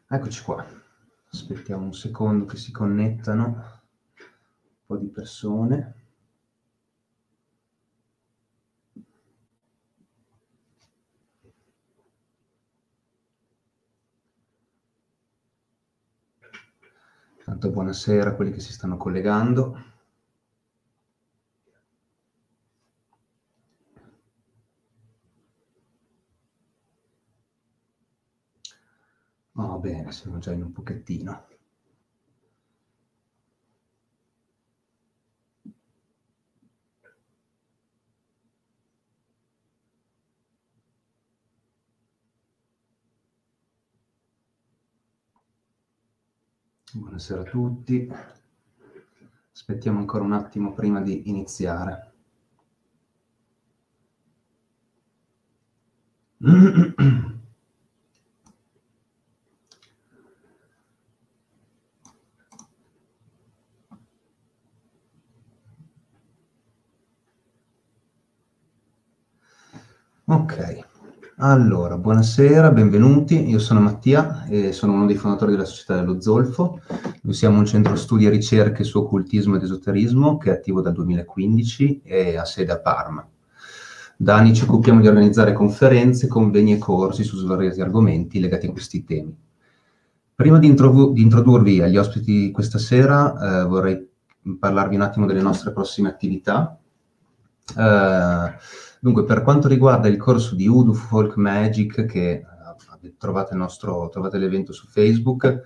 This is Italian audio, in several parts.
Eccoci qua. Aspettiamo un secondo che si connettano un po' di persone. Tanto buonasera a quelli che si stanno collegando. Oh, bene, siamo già in un pochettino. Buonasera a tutti. Aspettiamo ancora un attimo prima di iniziare. Ok, allora, buonasera, benvenuti. Io sono Mattia e sono uno dei fondatori della Società dello Zolfo. Noi siamo un centro studi e ricerche su occultismo ed esoterismo che è attivo dal 2015 e ha sede a Parma. Da anni ci occupiamo di organizzare conferenze, convegni e corsi su svariati argomenti legati a questi temi. Prima di introdurvi agli ospiti di questa sera, vorrei parlarvi un attimo delle nostre prossime attività. Dunque, per quanto riguarda il corso di Voodoo Folk Magic, che trovate l'evento su Facebook,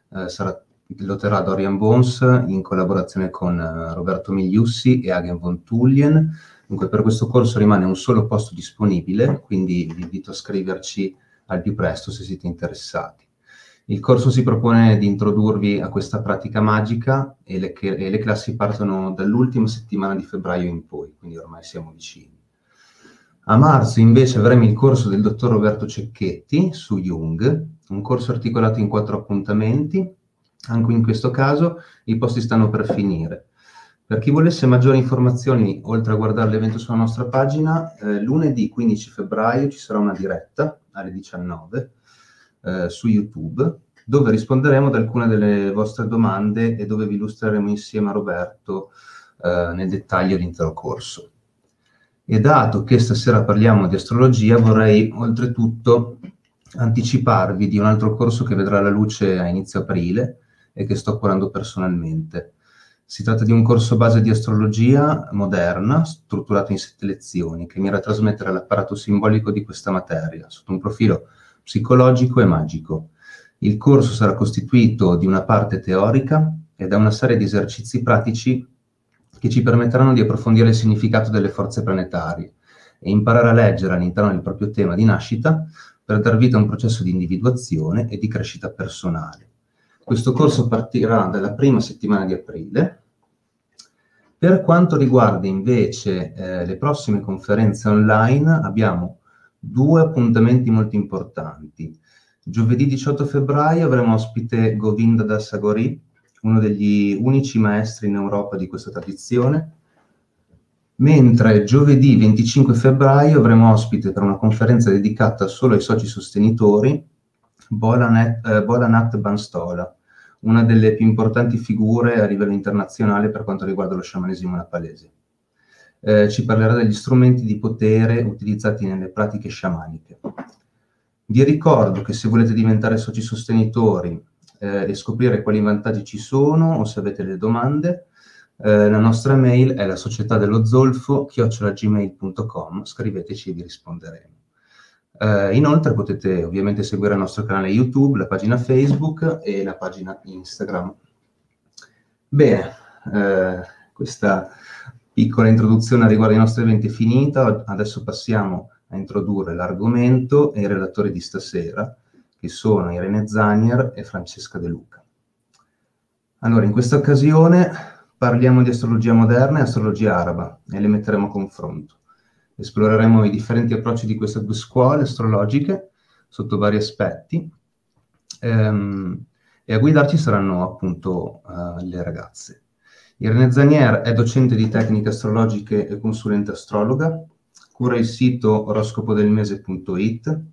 lo terrà Dorian Bones in collaborazione con Roberto Migliussi e Hagen von Tullien. Dunque, per questo corso rimane un solo posto disponibile, quindi vi invito a scriverci al più presto se siete interessati. Il corso si propone di introdurvi a questa pratica magica e le classi partono dall'ultima settimana di febbraio in poi, quindi ormai siamo vicini. A marzo invece avremo il corso del dottor Roberto Cecchetti su Jung, un corso articolato in 4 appuntamenti. Anche in questo caso i posti stanno per finire. Per chi volesse maggiori informazioni, oltre a guardare l'evento sulla nostra pagina, lunedì 15 febbraio ci sarà una diretta alle 19 su YouTube, dove risponderemo ad alcune delle vostre domande e dove vi illustreremo insieme a Roberto nel dettaglio l'intero corso. E dato che stasera parliamo di astrologia, vorrei oltretutto anticiparvi di un altro corso che vedrà la luce a inizio aprile e che sto curando personalmente. Si tratta di un corso base di astrologia moderna, strutturato in 7 lezioni, che mira a trasmettere l'apparato simbolico di questa materia, sotto un profilo psicologico e magico. Il corso sarà costituito di una parte teorica e da una serie di esercizi pratici che ci permetteranno di approfondire il significato delle forze planetarie e imparare a leggere all'interno del proprio tema di nascita per dar vita a un processo di individuazione e di crescita personale. Questo corso partirà dalla prima settimana di aprile. Per quanto riguarda invece le prossime conferenze online, abbiamo 2 appuntamenti molto importanti. Giovedì 18 febbraio avremo ospite Govinda Das Agori, uno degli unici maestri in Europa di questa tradizione, mentre giovedì 25 febbraio avremo ospite per una conferenza dedicata solo ai soci sostenitori Bola-Nat Banstola, una delle più importanti figure a livello internazionale per quanto riguarda lo sciamanesimo nepalese. Ci parlerà degli strumenti di potere utilizzati nelle pratiche sciamaniche. Vi ricordo che se volete diventare soci sostenitori e scoprire quali vantaggi ci sono o se avete delle domande, la nostra mail è la società.dello-zolfo@gmail.com, scriveteci e vi risponderemo. Inoltre potete ovviamente seguire il nostro canale YouTube, la pagina Facebook e la pagina Instagram. Bene, questa piccola introduzione riguardo ai nostri eventi è finita. Adesso passiamo a introdurre l'argomento e i relatori di stasera, che sono Irene Zanier e Francesca De Luca. Allora, in questa occasione parliamo di astrologia moderna e astrologia araba e le metteremo a confronto. Esploreremo i differenti approcci di queste 2 scuole astrologiche sotto vari aspetti e a guidarci saranno appunto le ragazze. Irene Zanier è docente di tecniche astrologiche e consulente astrologa, cura il sito oroscopodelmese.it,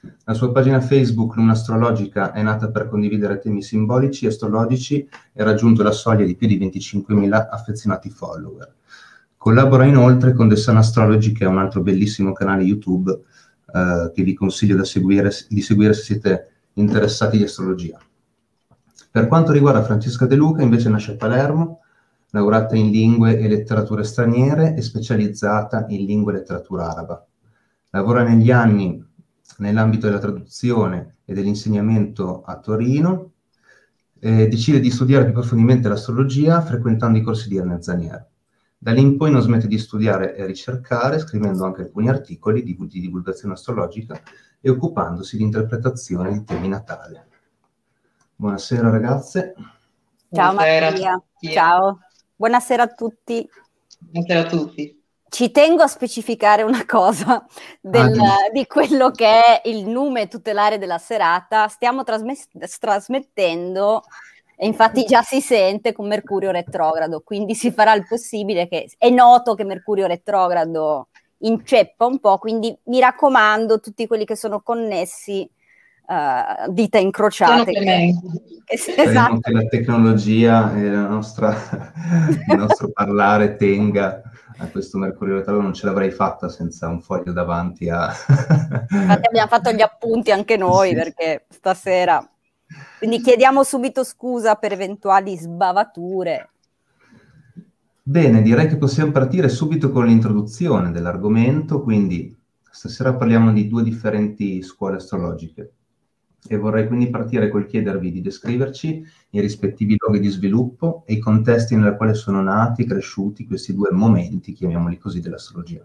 La sua pagina Facebook, Luna Astrologica, è nata per condividere temi simbolici e astrologici e ha raggiunto la soglia di più di 25.000 affezionati follower. Collabora inoltre con The Sun Astrology, che è un altro bellissimo canale YouTube che vi consiglio di seguire se siete interessati di astrologia. Per quanto riguarda Francesca De Luca, invece nasce a Palermo, laureata in lingue e letterature straniere e specializzata in lingua e letteratura araba. Lavora negli anni nell'ambito della traduzione e dell'insegnamento a Torino, decide di studiare più profondamente l'astrologia frequentando i corsi di Ernest Zanier. Da lì in poi non smette di studiare e ricercare, scrivendo anche alcuni articoli di divulgazione astrologica e occupandosi di interpretazione di temi natali. Buonasera ragazze. Ciao Mattia, ciao. Buonasera a tutti. Buonasera a tutti. Ci tengo a specificare una cosa di quello che è il nume tutelare della serata. Stiamo trasmettendo, e infatti già si sente, con Mercurio retrogrado, quindi si farà il possibile, che è noto che Mercurio retrogrado inceppa un po', quindi mi raccomando, tutti quelli che sono connessi, dita incrociate. Speriamo che la tecnologia e il nostro parlare tenga a questo Mercurio retrogrado. Non ce l'avrei fatta senza un foglio davanti a... Infatti abbiamo fatto gli appunti anche noi, sì, perché stasera... Quindi chiediamo subito scusa per eventuali sbavature. Bene, direi che possiamo partire subito con l'introduzione dell'argomento. Quindi stasera parliamo di 2 differenti scuole astrologiche e vorrei quindi partire col chiedervi di descriverci i rispettivi luoghi di sviluppo e i contesti nella quali sono nati e cresciuti questi 2 momenti, chiamiamoli così, dell'astrologia.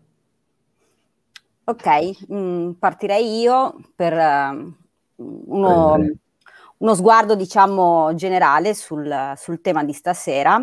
Ok, partirei io per uno sguardo, diciamo, generale sul tema di stasera.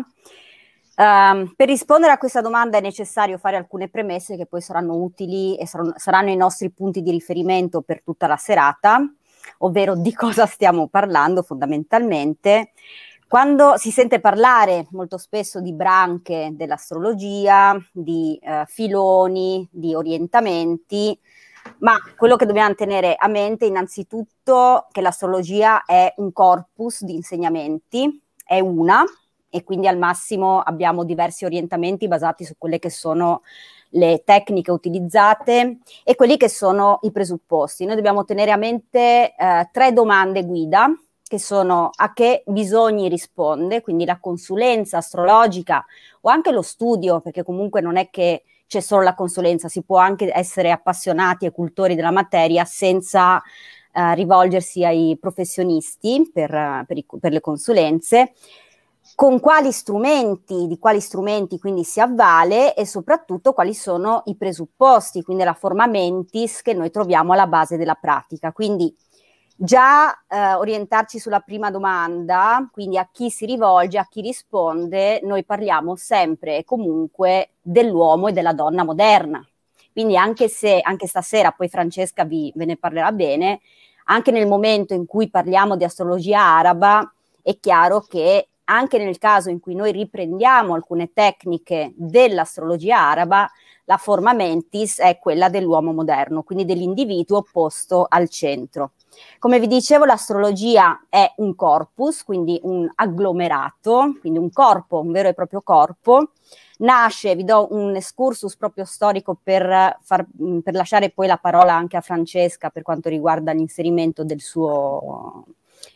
Per rispondere a questa domanda è necessario fare alcune premesse che poi saranno utili e saranno i nostri punti di riferimento per tutta la serata, ovvero di cosa stiamo parlando fondamentalmente. Quando si sente parlare molto spesso di branche dell'astrologia, di filoni, di orientamenti, ma quello che dobbiamo tenere a mente innanzitutto che l'astrologia è un corpus di insegnamenti, è una, e quindi al massimo abbiamo diversi orientamenti basati su quelle che sono le tecniche utilizzate e quelli che sono i presupposti. Noi dobbiamo tenere a mente 3 domande guida, che sono: a che bisogni risponde, quindi la consulenza astrologica o anche lo studio, perché comunque non è che c'è solo la consulenza, si può anche essere appassionati e cultori della materia senza rivolgersi ai professionisti per le consulenze. Con quali strumenti, di quali strumenti quindi si avvale e soprattutto quali sono i presupposti, quindi la forma mentis che noi troviamo alla base della pratica. Quindi già orientarci sulla prima domanda, quindi a chi si rivolge, a chi risponde, noi parliamo sempre e comunque dell'uomo e della donna moderna. Quindi anche stasera, poi Francesca ve ne parlerà bene, anche nel momento in cui parliamo di astrologia araba, è chiaro che anche nel caso in cui noi riprendiamo alcune tecniche dell'astrologia araba, la forma mentis è quella dell'uomo moderno, quindi dell'individuo posto al centro. Come vi dicevo, l'astrologia è un corpus, quindi un agglomerato, quindi un corpo, un vero e proprio corpo. Nasce, vi do un excursus proprio storico per lasciare poi la parola anche a Francesca per quanto riguarda l'inserimento del suo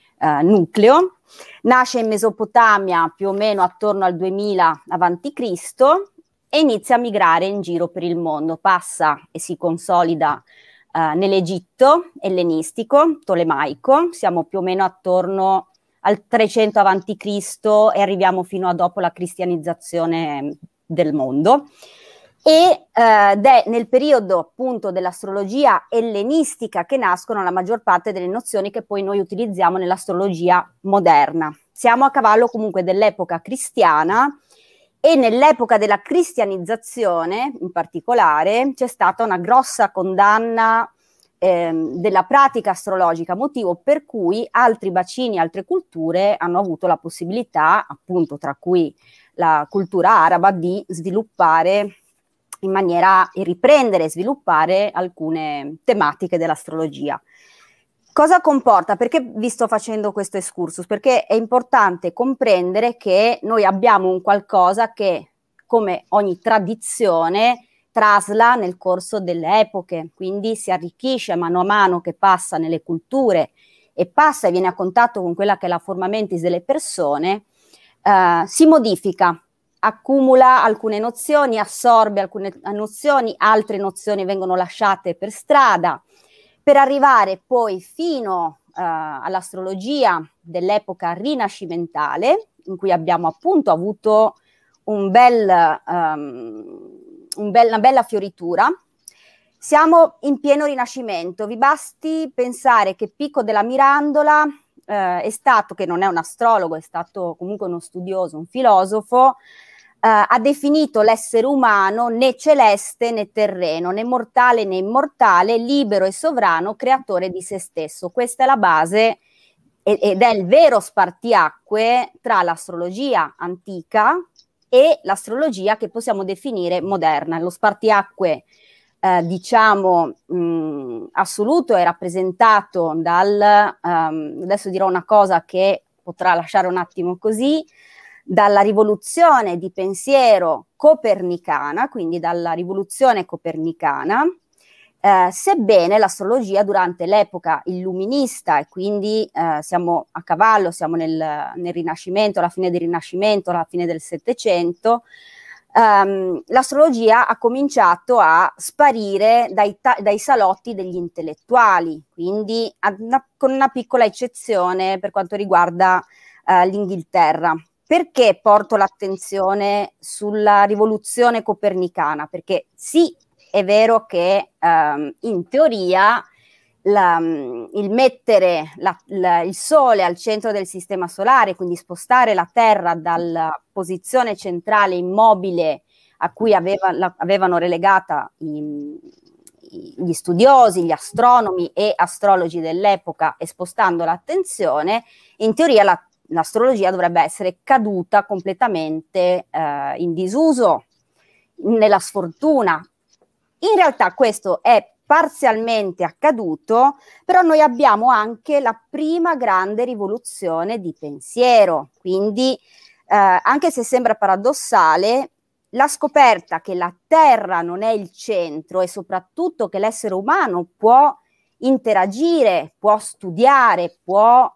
nucleo. Nasce in Mesopotamia più o meno attorno al 2000 a.C. e inizia a migrare in giro per il mondo, passa e si consolida nell'Egitto ellenistico, tolemaico, siamo più o meno attorno al 300 a.C. e arriviamo fino a dopo la cristianizzazione del mondo. Ed è nel periodo appunto dell'astrologia ellenistica che nascono la maggior parte delle nozioni che poi noi utilizziamo nell'astrologia moderna. Siamo a cavallo comunque dell'epoca cristiana e nell'epoca della cristianizzazione in particolare c'è stata una grossa condanna della pratica astrologica, motivo per cui altri bacini, altre culture hanno avuto la possibilità, appunto tra cui la cultura araba, di sviluppare in maniera e riprendere e sviluppare alcune tematiche dell'astrologia. Cosa comporta? Perché vi sto facendo questo excursus? Perché è importante comprendere che noi abbiamo un qualcosa che, come ogni tradizione, trasla nel corso delle epoche, quindi si arricchisce mano a mano che passa nelle culture e passa e viene a contatto con quella che è la forma mentis delle persone, si modifica, accumula alcune nozioni, assorbe alcune nozioni, altre nozioni vengono lasciate per strada, per arrivare poi fino all'astrologia dell'epoca rinascimentale, in cui abbiamo appunto avuto una bella fioritura. Siamo in pieno Rinascimento. Vi basti pensare che Pico della Mirandola è stato, che non è un astrologo, è stato comunque uno studioso, un filosofo, ha definito l'essere umano né celeste né terreno, né mortale né immortale, libero e sovrano, creatore di se stesso. Questa è la base ed è il vero spartiacque tra l'astrologia antica e l'astrologia che possiamo definire moderna. Lo spartiacque diciamo assoluto è rappresentato adesso dirò una cosa che potrà lasciare un attimo così, dalla rivoluzione di pensiero copernicana, quindi dalla rivoluzione copernicana, sebbene l'astrologia durante l'epoca illuminista, e quindi siamo a cavallo, siamo nel Rinascimento, alla fine del Rinascimento, alla fine del Settecento, l'astrologia ha cominciato a sparire dai salotti degli intellettuali, quindi con una piccola eccezione per quanto riguarda l'Inghilterra. Perché porto l'attenzione sulla rivoluzione copernicana? Perché sì, è vero che in teoria il mettere il Sole al centro del sistema solare, quindi spostare la Terra dalla posizione centrale immobile a cui avevano relegata gli studiosi, gli astronomi e astrologi dell'epoca, e spostando l'attenzione, in teoria l'astrologia dovrebbe essere caduta completamente in disuso, nella sfortuna. In realtà questo è parzialmente accaduto, però noi abbiamo anche la prima grande rivoluzione di pensiero, quindi anche se sembra paradossale, la scoperta che la Terra non è il centro e soprattutto che l'essere umano può interagire, può studiare, può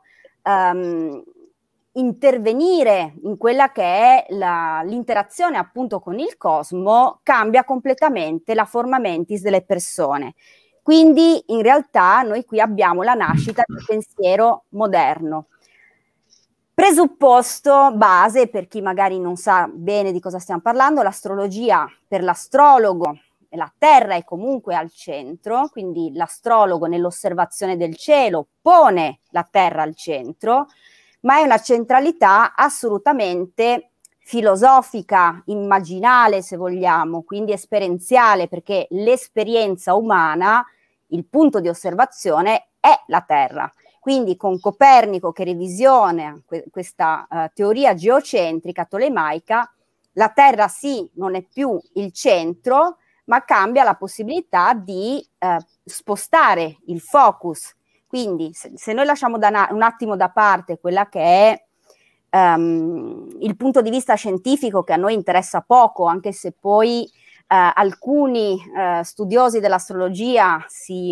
intervenire in quella che è l'interazione appunto con il cosmo, cambia completamente la forma mentis delle persone. Quindi in realtà noi qui abbiamo la nascita del pensiero moderno. Presupposto base, per chi magari non sa bene di cosa stiamo parlando, l'astrologia per l'astrologo, la Terra è comunque al centro, quindi l'astrologo nell'osservazione del cielo pone la Terra al centro, ma è una centralità assolutamente filosofica, immaginale se vogliamo, quindi esperienziale, perché l'esperienza umana, il punto di osservazione è la Terra. Quindi con Copernico che revisiona questa teoria geocentrica tolemaica, la Terra sì, non è più il centro, ma cambia la possibilità di spostare il focus. Quindi se noi lasciamo un attimo da parte quella che è il punto di vista scientifico, che a noi interessa poco, anche se poi alcuni studiosi dell'astrologia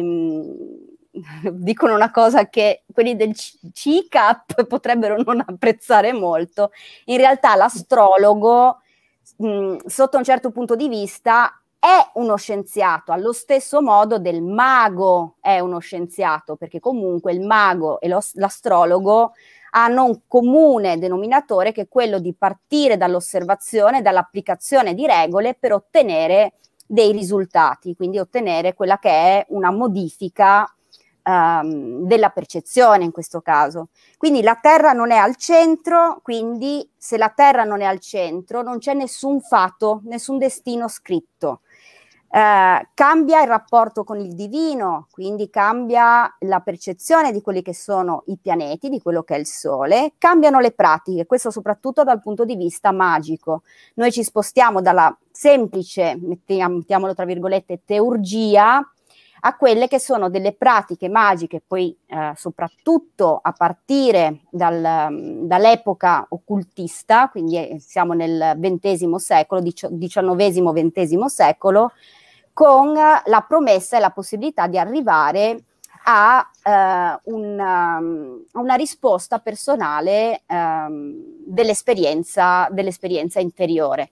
dicono una cosa che quelli del CICAP potrebbero non apprezzare molto, in realtà l'astrologo sotto un certo punto di vista è uno scienziato, allo stesso modo del mago è uno scienziato, perché comunque il mago e l'astrologo hanno un comune denominatore, che è quello di partire dall'osservazione, dall'applicazione di regole per ottenere dei risultati, quindi ottenere quella che è una modifica della percezione in questo caso. Quindi la Terra non è al centro, quindi se la Terra non è al centro non c'è nessun fatto, nessun destino scritto. Cambia il rapporto con il divino, quindi cambia la percezione di quelli che sono i pianeti, di quello che è il Sole, cambiano le pratiche, questo soprattutto dal punto di vista magico. Noi ci spostiamo dalla semplice, mettiamolo tra virgolette, teurgia, a quelle che sono delle pratiche magiche, poi soprattutto a partire dall'epoca occultista, quindi siamo nel XX secolo, XIX-XX secolo, con la promessa e la possibilità di arrivare a una risposta personale dell'esperienza interiore.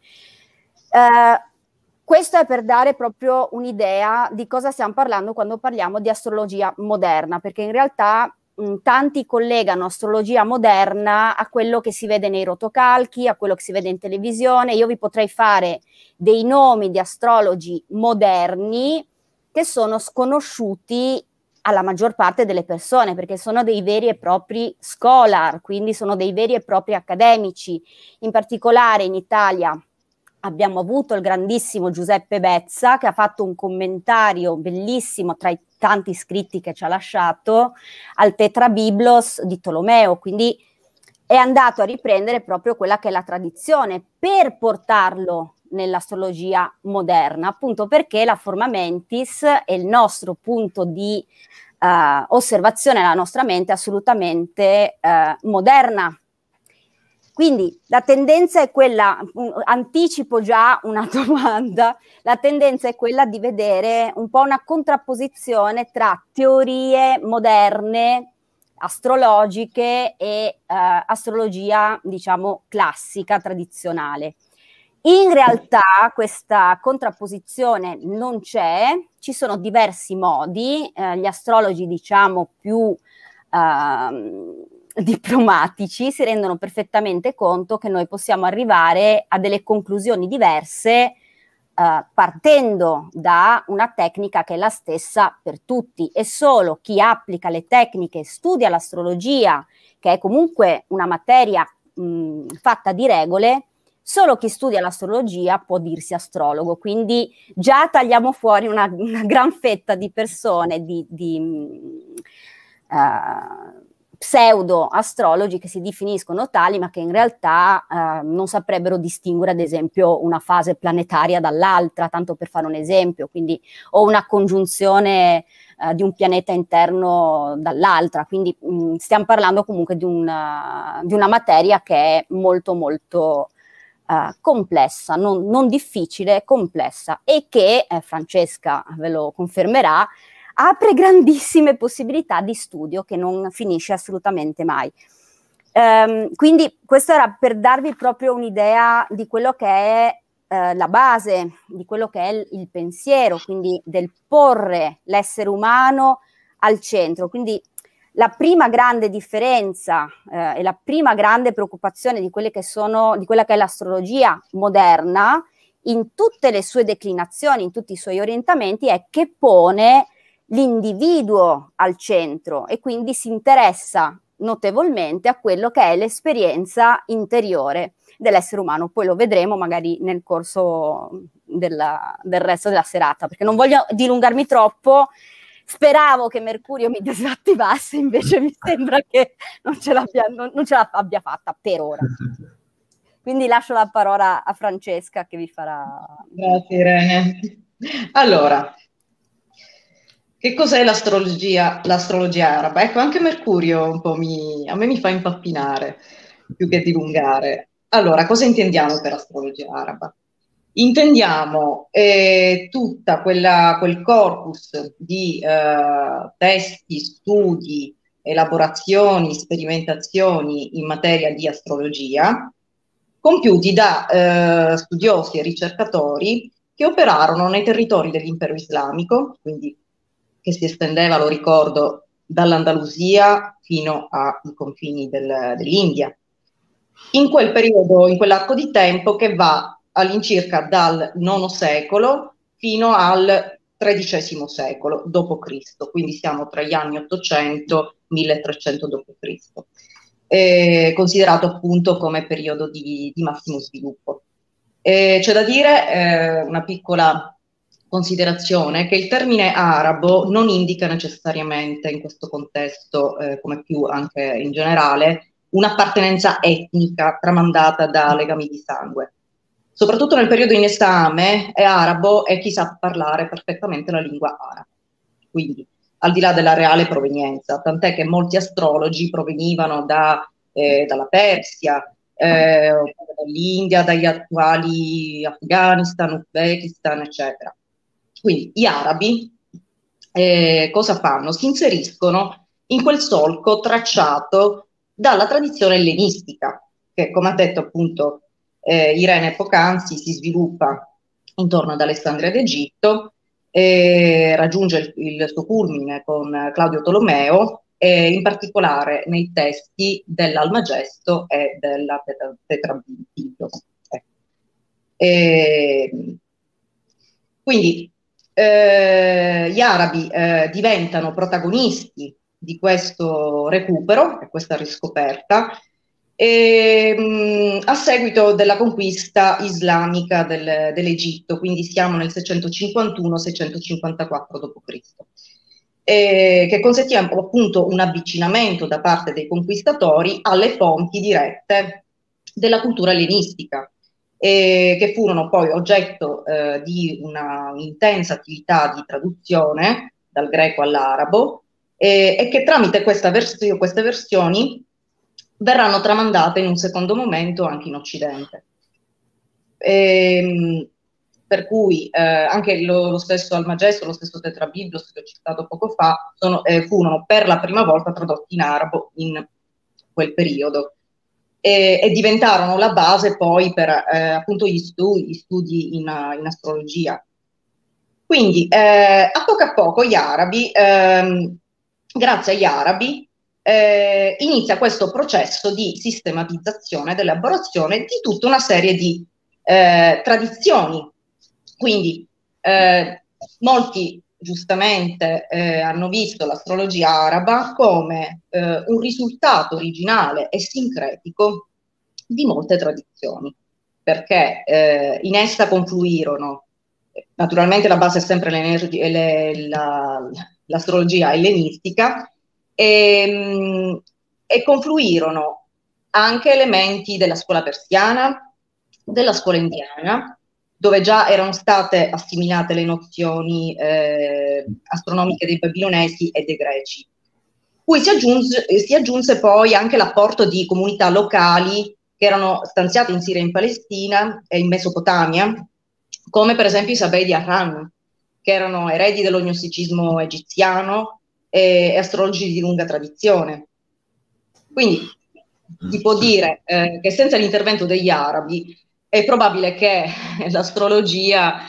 Questo è per dare proprio un'idea di cosa stiamo parlando quando parliamo di astrologia moderna, perché in realtà tanti collegano astrologia moderna a quello che si vede nei rotocalchi, a quello che si vede in televisione. Io vi potrei fare dei nomi di astrologi moderni che sono sconosciuti alla maggior parte delle persone, perché sono dei veri e propri scholar, quindi sono dei veri e propri accademici. In particolare in Italia abbiamo avuto il grandissimo Giuseppe Bezza, che ha fatto un commentario bellissimo tra i tanti scritti che ci ha lasciato al Tetrabiblos di Tolomeo, quindi è andato a riprendere proprio quella che è la tradizione per portarlo nell'astrologia moderna, appunto perché la forma mentis è il nostro punto di osservazione, la nostra mente è assolutamente moderna. Quindi la tendenza è quella, anticipo già una domanda, la tendenza è quella di vedere un po' una contrapposizione tra teorie moderne, astrologiche e astrologia, diciamo, classica, tradizionale. In realtà questa contrapposizione non c'è, ci sono diversi modi, gli astrologi, diciamo, più diplomatici si rendono perfettamente conto che noi possiamo arrivare a delle conclusioni diverse partendo da una tecnica che è la stessa per tutti, e solo chi applica le tecniche, studia l'astrologia, che è comunque una materia fatta di regole, solo chi studia l'astrologia può dirsi astrologo. Quindi già tagliamo fuori una gran fetta di persone, pseudo-astrologi che si definiscono tali, ma che in realtà non saprebbero distinguere, ad esempio, una fase planetaria dall'altra, tanto per fare un esempio, quindi, o una congiunzione di un pianeta interno dall'altra. Quindi stiamo parlando comunque di una materia che è molto molto complessa, non difficile, complessa, e che, Francesca ve lo confermerà, apre grandissime possibilità di studio che non finisce assolutamente mai. Quindi questo era per darvi proprio un'idea di quello che è la base, di quello che è il pensiero, quindi del porre l'essere umano al centro. Quindi la prima grande differenza e la prima grande preoccupazione di quelle che sono, di quella che è l'astrologia moderna, in tutte le sue declinazioni, in tutti i suoi orientamenti, è che pone l'individuo al centro e quindi si interessa notevolmente a quello che è l'esperienza interiore dell'essere umano. Poi lo vedremo magari nel corso del resto della serata, perché non voglio dilungarmi troppo. Speravo che Mercurio mi disattivasse, invece mi sembra che non ce l'abbia fatta per ora. Quindi lascio la parola a Francesca che vi farà... Grazie Irene. Allora, che cos'è l'astrologia araba? Ecco, anche Mercurio un po' a me mi fa impappinare più che dilungare. Allora, cosa intendiamo per astrologia araba? Intendiamo tutta quel corpus di testi, studi, elaborazioni, sperimentazioni in materia di astrologia, compiuti da studiosi e ricercatori che operarono nei territori dell'impero islamico, quindi che si estendeva, lo ricordo, dall'Andalusia fino ai confini dell'India. In quel periodo, in quell'arco di tempo che va all'incirca dal IX secolo fino al XIII secolo d.C., quindi siamo tra gli anni 800 e 1300 d.C., considerato appunto come periodo di massimo sviluppo. C'è da dire una piccola considerazione che il termine arabo non indica necessariamente in questo contesto, come più anche in generale, un'appartenenza etnica tramandata da legami di sangue. Soprattutto nel periodo in esame, è arabo e chi sa parlare perfettamente la lingua araba. Quindi, al di là della reale provenienza, tant'è che molti astrologi provenivano dalla Persia, dall'India, dagli attuali Afghanistan, Uzbekistan, eccetera. Quindi gli arabi cosa fanno? Si inseriscono in quel solco tracciato dalla tradizione ellenistica, che come ha detto appunto Irene poc'anzi, si sviluppa intorno ad Alessandria d'Egitto, raggiunge il suo culmine con Claudio Tolomeo, in particolare nei testi dell'Almagesto e della Tetrabiblos. Quindi gli arabi diventano protagonisti di questo recupero e questa riscoperta a seguito della conquista islamica dell'Egitto, quindi siamo nel 651-654 d.C., che consentiva appunto un avvicinamento da parte dei conquistatori alle fonti dirette della cultura ellenistica, che furono poi oggetto di una intensa attività di traduzione dal greco all'arabo, e che tramite queste versioni verranno tramandate in un secondo momento anche in Occidente. Per cui anche lo stesso Almagesto, lo stesso Tetrabiblos che ho citato poco fa, furono per la prima volta tradotti in arabo in quel periodo e diventarono la base poi per appunto gli studi in astrologia. Quindi a poco gli arabi, grazie agli arabi, inizia questo processo di sistematizzazione, dell'elaborazione di tutta una serie di tradizioni. Quindi molti giustamente hanno visto l'astrologia araba come un risultato originale e sincretico di molte tradizioni, perché in essa confluirono, naturalmente la base è sempre l'astrologia ellenistica, e confluirono anche elementi della scuola persiana, della scuola indiana, dove già erano state assimilate le nozioni astronomiche dei babilonesi e dei greci. Cui si aggiunse poi anche l'apporto di comunità locali che erano stanziate in Siria e in Palestina e in Mesopotamia, come per esempio i Sabei di Harran, che erano eredi dello gnosticismo egiziano e astrologi di lunga tradizione. Quindi si può dire che senza l'intervento degli arabi è probabile che l'astrologia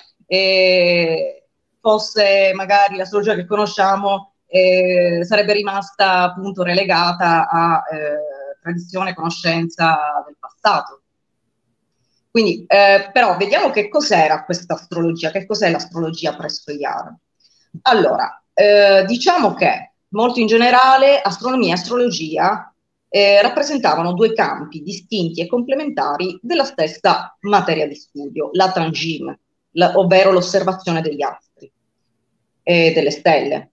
fosse magari l'astrologia che conosciamo, sarebbe rimasta appunto relegata a tradizione e conoscenza del passato. Quindi, però, vediamo che cos'era questa astrologia, che cos'è l'astrologia presso gli arabi. Allora, diciamo che molto in generale astronomia e astrologia rappresentavano due campi distinti e complementari della stessa materia di studio, la tangim, ovvero l'osservazione degli astri e delle stelle.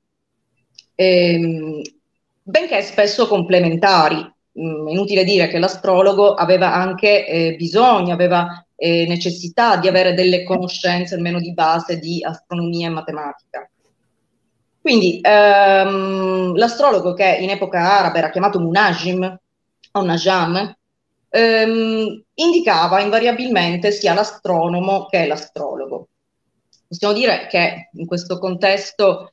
Benché spesso complementari, inutile dire che l'astrologo aveva anche bisogno, aveva necessità di avere delle conoscenze almeno di base di astronomia e matematica. Quindi l'astrologo, che in epoca araba era chiamato munajim o najam, indicava invariabilmente sia l'astronomo che l'astrologo. Possiamo dire che in questo contesto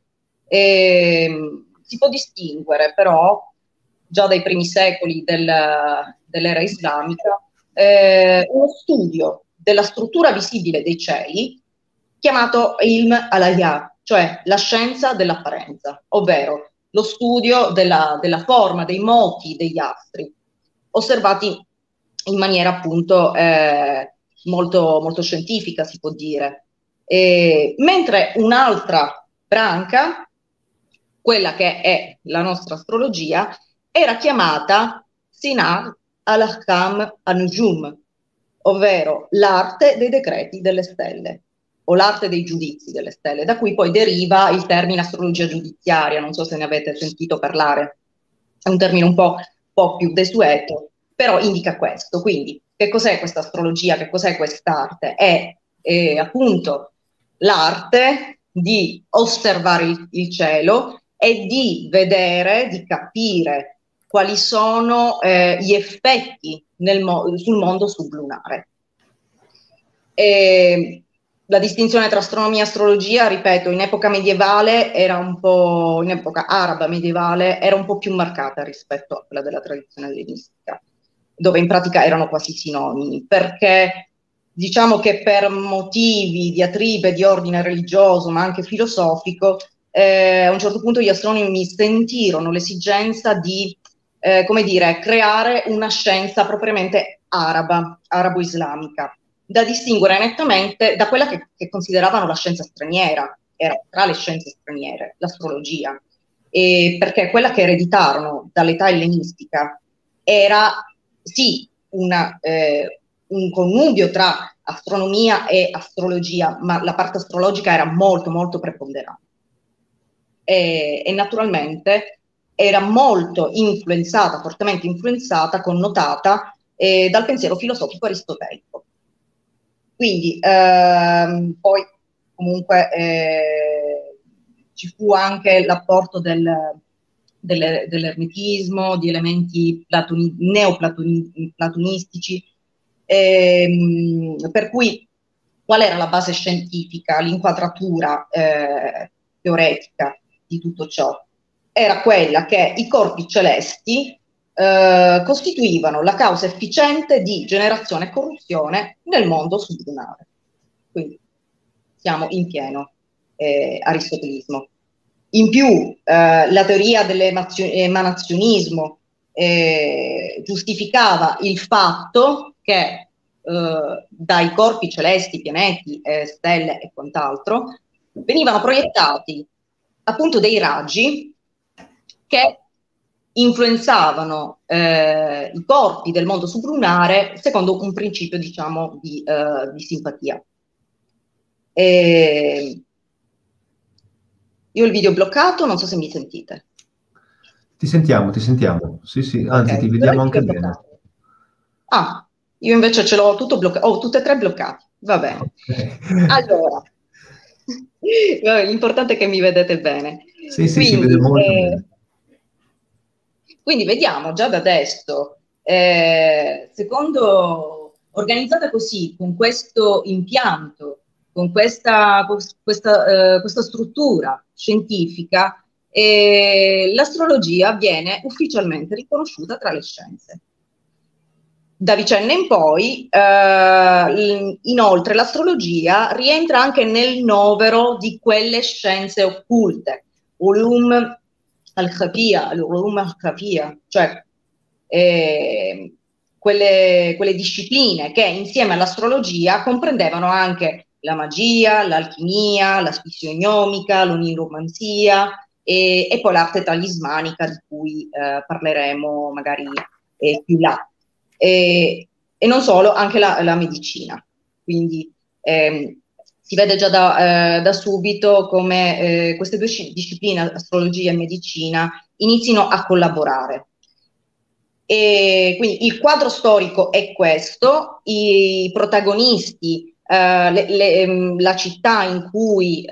si può distinguere però già dai primi secoli dell'era islamica uno studio della struttura visibile dei cieli chiamato ilm al-ayat, cioè la scienza dell'apparenza, ovvero lo studio della forma, dei moti degli astri, osservati in maniera appunto molto, molto scientifica, si può dire. Mentre un'altra branca, quella che è la nostra astrologia, era chiamata Sinar al-Ahkam an-Nujum, ovvero l'arte dei decreti delle stelle. o l'arte dei giudizi delle stelle, da cui poi deriva il termine astrologia giudiziaria, non so se ne avete sentito parlare, è un termine un po' più desueto, però indica questo. Quindi, che cos'è questa astrologia, che cos'è quest'arte? È appunto l'arte di osservare il cielo e di vedere, di capire quali sono gli effetti sul mondo sublunare. La distinzione tra astronomia e astrologia, ripeto, in epoca medievale era un po', in epoca araba medievale, era un po' più marcata rispetto a quella della tradizione ellenistica, dove in pratica erano quasi sinonimi, perché diciamo che per motivi di diatribe di ordine religioso, ma anche filosofico, a un certo punto gli astronomi sentirono l'esigenza di, come dire, creare una scienza propriamente arabo-islamica, da distinguere nettamente da quella che consideravano la scienza straniera, era tra le scienze straniere, l'astrologia, perché quella che ereditarono dall'età ellenistica era sì un connubio tra astronomia e astrologia, ma la parte astrologica era molto molto preponderante. E naturalmente era molto influenzata, fortemente influenzata, connotata dal pensiero filosofico aristotelico. Quindi poi comunque ci fu anche l'apporto dell'ermetismo, di elementi neoplatonistici, per cui qual era la base scientifica, l'inquadratura teoretica di tutto ciò? Era quella che i corpi celesti costituivano la causa efficiente di generazione e corruzione nel mondo sublunare. Quindi siamo in pieno aristotelismo. In più, la teoria dell'emanazionismo giustificava il fatto che dai corpi celesti, pianeti, stelle e quant'altro venivano proiettati appunto dei raggi che influenzavano i corpi del mondo sublunare secondo un principio, diciamo, di simpatia. Io il video ho bloccato, non so se mi sentite. Ti sentiamo. Sì, sì, anzi, Okay, ti vediamo anche bene. Ah, io invece ce l'ho tutto bloccato, ho tutte e tre bloccati. Va bene. Okay. Allora, l'importante è che mi vedete bene. Sì, si vede molto bene. Quindi vediamo già da adesso, secondo, organizzata così, con questo impianto, con questa struttura scientifica, l'astrologia viene ufficialmente riconosciuta tra le scienze. Da Vicenna in poi, inoltre, l'astrologia rientra anche nel novero di quelle scienze occulte, ulum al-khafiyya, cioè quelle discipline che insieme all'astrologia comprendevano anche la magia, l'alchimia, la sfisionomica, l'oniromanzia e poi l'arte talismanica di cui parleremo magari più là. E non solo, anche la medicina. Quindi si vede già da subito come queste due discipline, astrologia e medicina, inizino a collaborare. E quindi il quadro storico è questo, i protagonisti, la città in cui,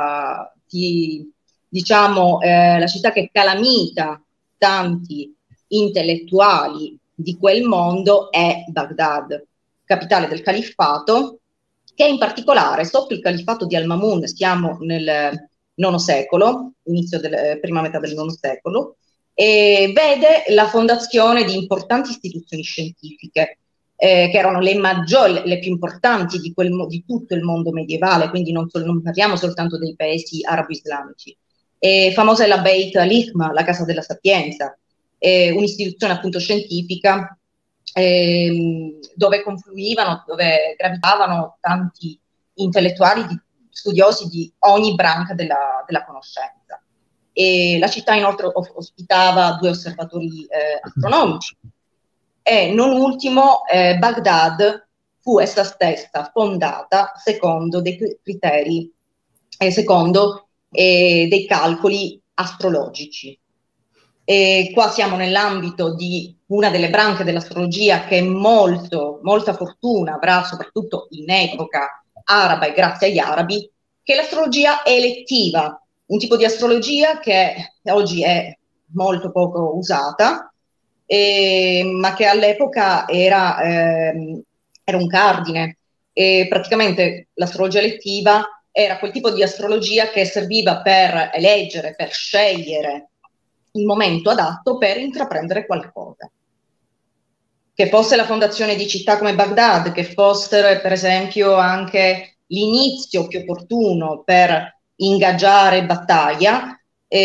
diciamo, la città che calamita tanti intellettuali di quel mondo è Baghdad, capitale del califfato, che in particolare sotto il califfato di Al-Mamun, siamo nel IX secolo, inizio della prima metà del IX secolo, e vede la fondazione di importanti istituzioni scientifiche, che erano le maggiori, le più importanti di tutto il mondo medievale, quindi non parliamo soltanto dei paesi arabo-islamici. Famosa è la Beit al-Hikma, la Casa della Sapienza, un'istituzione appunto scientifica dove confluivano, dove gravitavano tanti intellettuali, studiosi di ogni branca della conoscenza. E la città inoltre ospitava 2 osservatori astronomici e non ultimo Baghdad fu essa stessa fondata secondo dei criteri e secondo dei calcoli astrologici. E qua siamo nell'ambito di una delle branche dell'astrologia che molta fortuna avrà soprattutto in epoca araba e grazie agli arabi, che è l'astrologia elettiva, un tipo di astrologia che oggi è molto poco usata, ma che all'epoca era un cardine. E praticamente l'astrologia elettiva era quel tipo di astrologia che serviva per eleggere, per scegliere il momento adatto per intraprendere qualcosa. Che fosse la fondazione di città come Baghdad, che fosse per esempio anche l'inizio più opportuno per ingaggiare battaglia,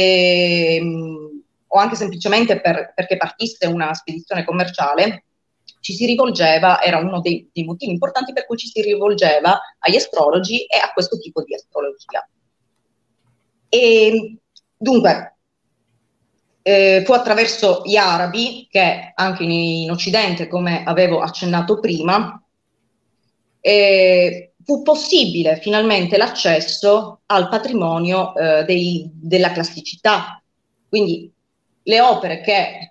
o anche semplicemente perché partisse una spedizione commerciale, ci si rivolgeva, era uno dei motivi importanti per cui ci si rivolgeva agli astrologi e a questo tipo di astrologia. E dunque, fu attraverso gli arabi che anche in Occidente, come avevo accennato prima, fu possibile finalmente l'accesso al patrimonio della classicità. Quindi le opere che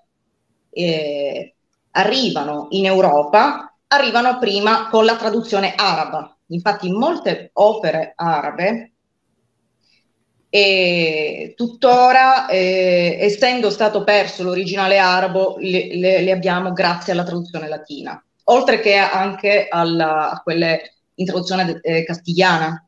arrivano in Europa arrivano prima con la traduzione araba. Infatti molte opere arabe e tuttora, essendo stato perso l'originale arabo, le abbiamo grazie alla traduzione latina, oltre che anche a quelle in traduzione castigliana.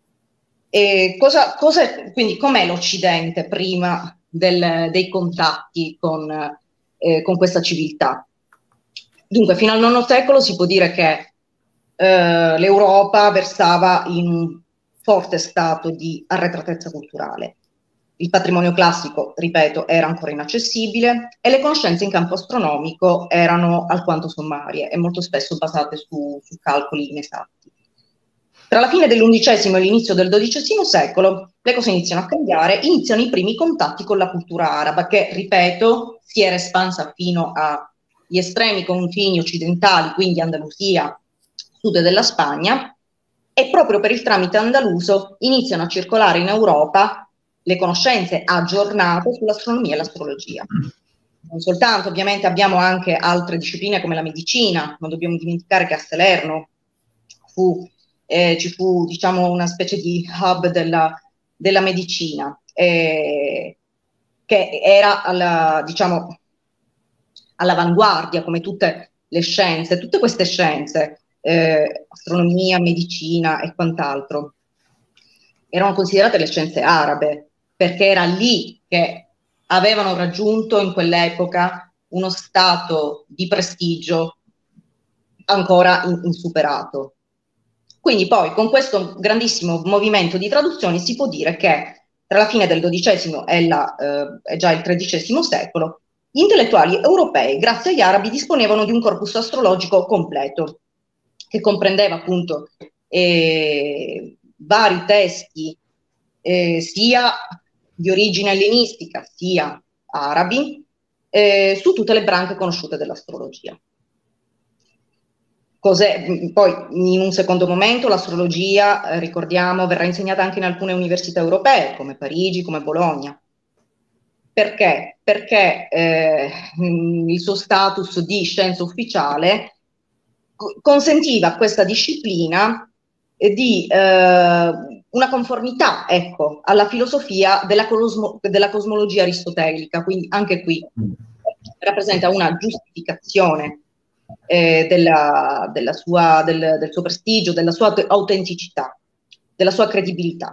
Quindi com'è l'Occidente prima dei contatti con questa civiltà? Dunque, fino al IX secolo si può dire che l'Europa versava in un forte stato di arretratezza culturale. Il patrimonio classico, ripeto, era ancora inaccessibile e le conoscenze in campo astronomico erano alquanto sommarie e molto spesso basate su calcoli inesatti. Tra la fine dell'XI e l'inizio del XII secolo le cose iniziano a cambiare, iniziano i primi contatti con la cultura araba che, ripeto, si era espansa fino agli estremi confini occidentali, quindi Andalusia, sud della Spagna, e proprio per il tramite andaluso iniziano a circolare in Europa le conoscenze aggiornate sull'astronomia e l'astrologia. Non soltanto, ovviamente abbiamo anche altre discipline come la medicina, non dobbiamo dimenticare che a Salerno ci fu diciamo una specie di hub della medicina che era all'avanguardia come tutte le scienze, tutte queste scienze, astronomia, medicina e quant'altro, erano considerate le scienze arabe, perché era lì che avevano raggiunto in quell'epoca uno stato di prestigio ancora insuperato. Quindi poi con questo grandissimo movimento di traduzioni si può dire che tra la fine del XII e già il XIII secolo gli intellettuali europei, grazie agli arabi, disponevano di un corpus astrologico completo, che comprendeva appunto vari testi sia di origine ellenistica sia arabi su tutte le branche conosciute dell'astrologia. Poi in un secondo momento l'astrologia, ricordiamo, verrà insegnata anche in alcune università europee come Parigi, come Bologna. Perché? Perché il suo status di scienza ufficiale consentiva a questa disciplina di una conformità, ecco, alla filosofia della cosmologia aristotelica, quindi anche qui rappresenta una giustificazione del suo prestigio, della sua autenticità, della sua credibilità.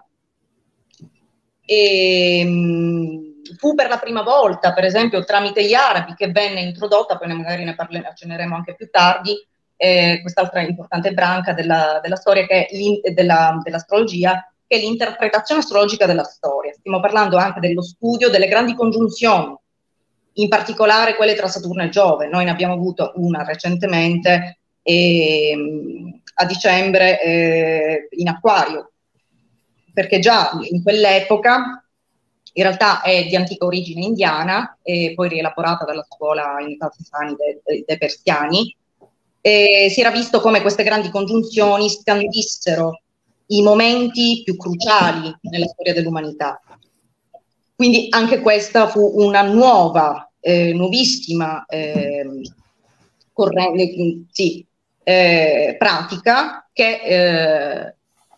Fu per la prima volta, per esempio, tramite gli arabi che venne introdotta, poi magari ne accenneremo anche più tardi, quest'altra importante branca della storia che è dell'astrologia, che è l'interpretazione astrologica della storia. Stiamo parlando anche dello studio delle grandi congiunzioni, in particolare quelle tra Saturno e Giove. Noi ne abbiamo avuto una recentemente a dicembre in Acquario, perché già in quell'epoca, in realtà è di antica origine indiana e poi rielaborata dalla scuola in età Sasani dei persiani, e si era visto come queste grandi congiunzioni scandissero i momenti più cruciali nella storia dell'umanità. Quindi anche questa fu una nuovissima pratica che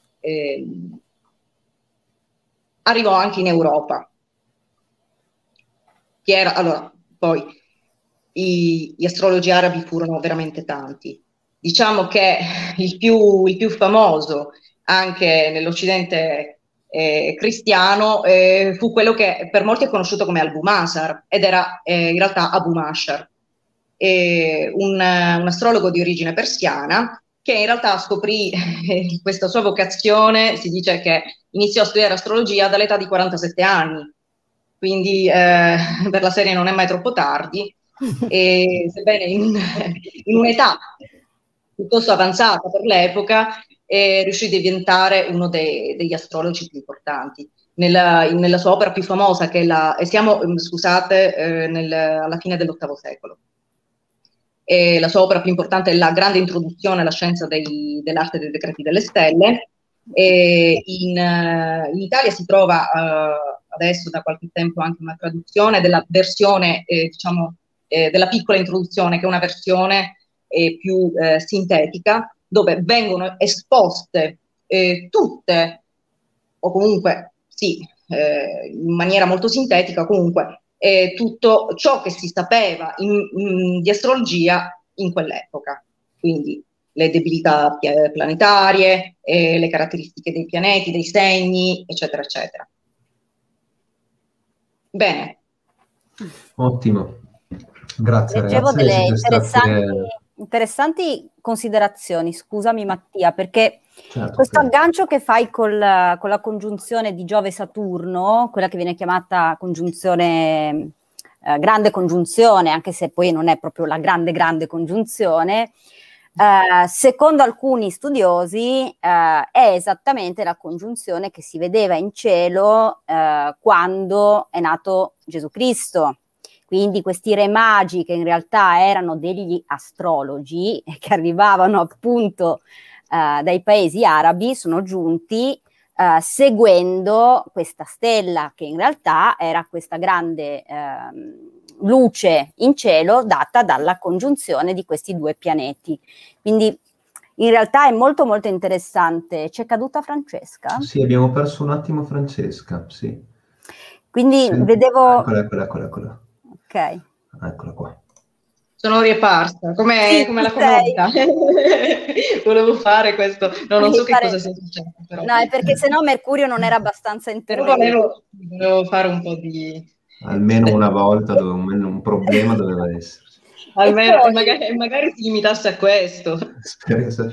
arrivò anche in Europa. Allora, poi gli astrologi arabi furono veramente tanti. Diciamo che il più famoso anche nell'Occidente cristiano fu quello che per molti è conosciuto come Al-Bumasar, ed era in realtà Abu Mashar, un astrologo di origine persiana che in realtà scoprì questa sua vocazione. Si dice che iniziò a studiare astrologia dall'età di 47 anni, quindi per la serie non è mai troppo tardi, e sebbene in un'età piuttosto avanzata per l'epoca, riuscì a diventare uno degli astrologi più importanti. Nella sua opera più famosa, che siamo, scusate, alla fine dell'VIII secolo. La sua opera più importante è la grande introduzione alla scienza dell'arte dei decreti delle stelle. In Italia si trova adesso da qualche tempo anche una traduzione della versione, diciamo, della piccola introduzione, che è una versione più sintetica, dove vengono esposte tutte, o comunque sì, in maniera molto sintetica, comunque tutto ciò che si sapeva di astrologia in quell'epoca. Quindi le debilità planetarie, le caratteristiche dei pianeti, dei segni, eccetera, eccetera. Bene. Ottimo. Grazie Leggevo ragazzi. delle interessanti considerazioni, scusami Mattia, perché Certo, questo aggancio che fai con la congiunzione di Giove-Saturno, quella che viene chiamata congiunzione, grande congiunzione, anche se poi non è proprio la grande congiunzione, secondo alcuni studiosi è esattamente la congiunzione che si vedeva in cielo quando è nato Gesù Cristo. Quindi questi re magi, che in realtà erano degli astrologi e che arrivavano appunto dai paesi arabi, sono giunti seguendo questa stella, che in realtà era questa grande luce in cielo data dalla congiunzione di questi due pianeti. Quindi in realtà è molto interessante. C'è caduta Francesca? Sì, abbiamo perso un attimo Francesca, sì. Quindi sì. Eccola. Ok. Eccola qua. Sono rieparsa, come la conobita. Volevo fare questo, no, non so che cosa sia successo. Però. No, è perché sennò Mercurio non era abbastanza intervenuto. Volevo fare un po' di... Almeno una volta un problema doveva esserci. Almeno, poi... magari si limitasse a questo. Spero che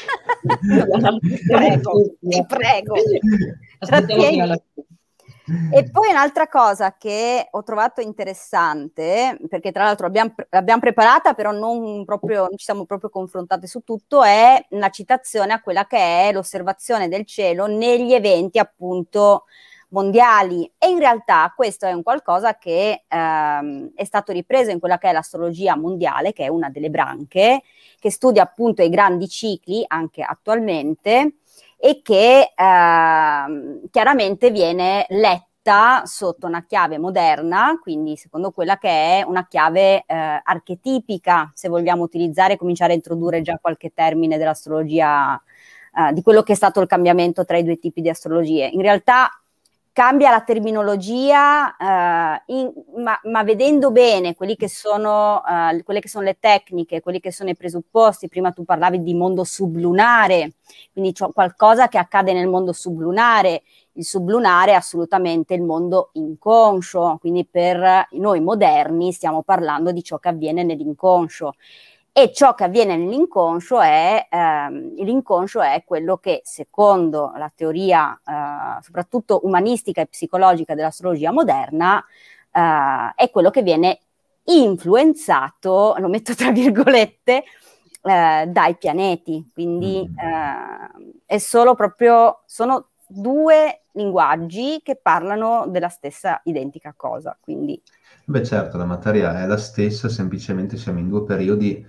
ti prego. Aspettiamo fino alla fine. E poi un'altra cosa che ho trovato interessante, perché tra l'altro l'abbiamo preparata, però non ci siamo proprio confrontate su tutto, è una citazione a quella che è l'osservazione del cielo negli eventi appunto mondiali. E in realtà questo è un qualcosa che è stato ripreso in quella che è l'astrologia mondiale, che è una delle branche, che studia appunto i grandi cicli anche attualmente, e che chiaramente viene letta sotto una chiave moderna, quindi secondo quella che è una chiave archetipica, se vogliamo cominciare a introdurre già qualche termine dell'astrologia, di quello che è stato il cambiamento tra i due tipi di astrologie. In realtà cambia la terminologia, ma vedendo bene quelle che sono le tecniche, quelli che sono i presupposti. Prima tu parlavi di mondo sublunare, quindi c'è qualcosa che accade nel mondo sublunare. Il sublunare è assolutamente il mondo inconscio, quindi per noi moderni stiamo parlando di ciò che avviene nell'inconscio. E ciò che avviene nell'inconscio l'inconscio è quello che, secondo la teoria soprattutto umanistica e psicologica dell'astrologia moderna, è quello che viene influenzato, lo metto tra virgolette, dai pianeti. Quindi è sono due linguaggi che parlano della stessa identica cosa. Quindi... Beh, certo, la materia è la stessa, semplicemente siamo in due periodi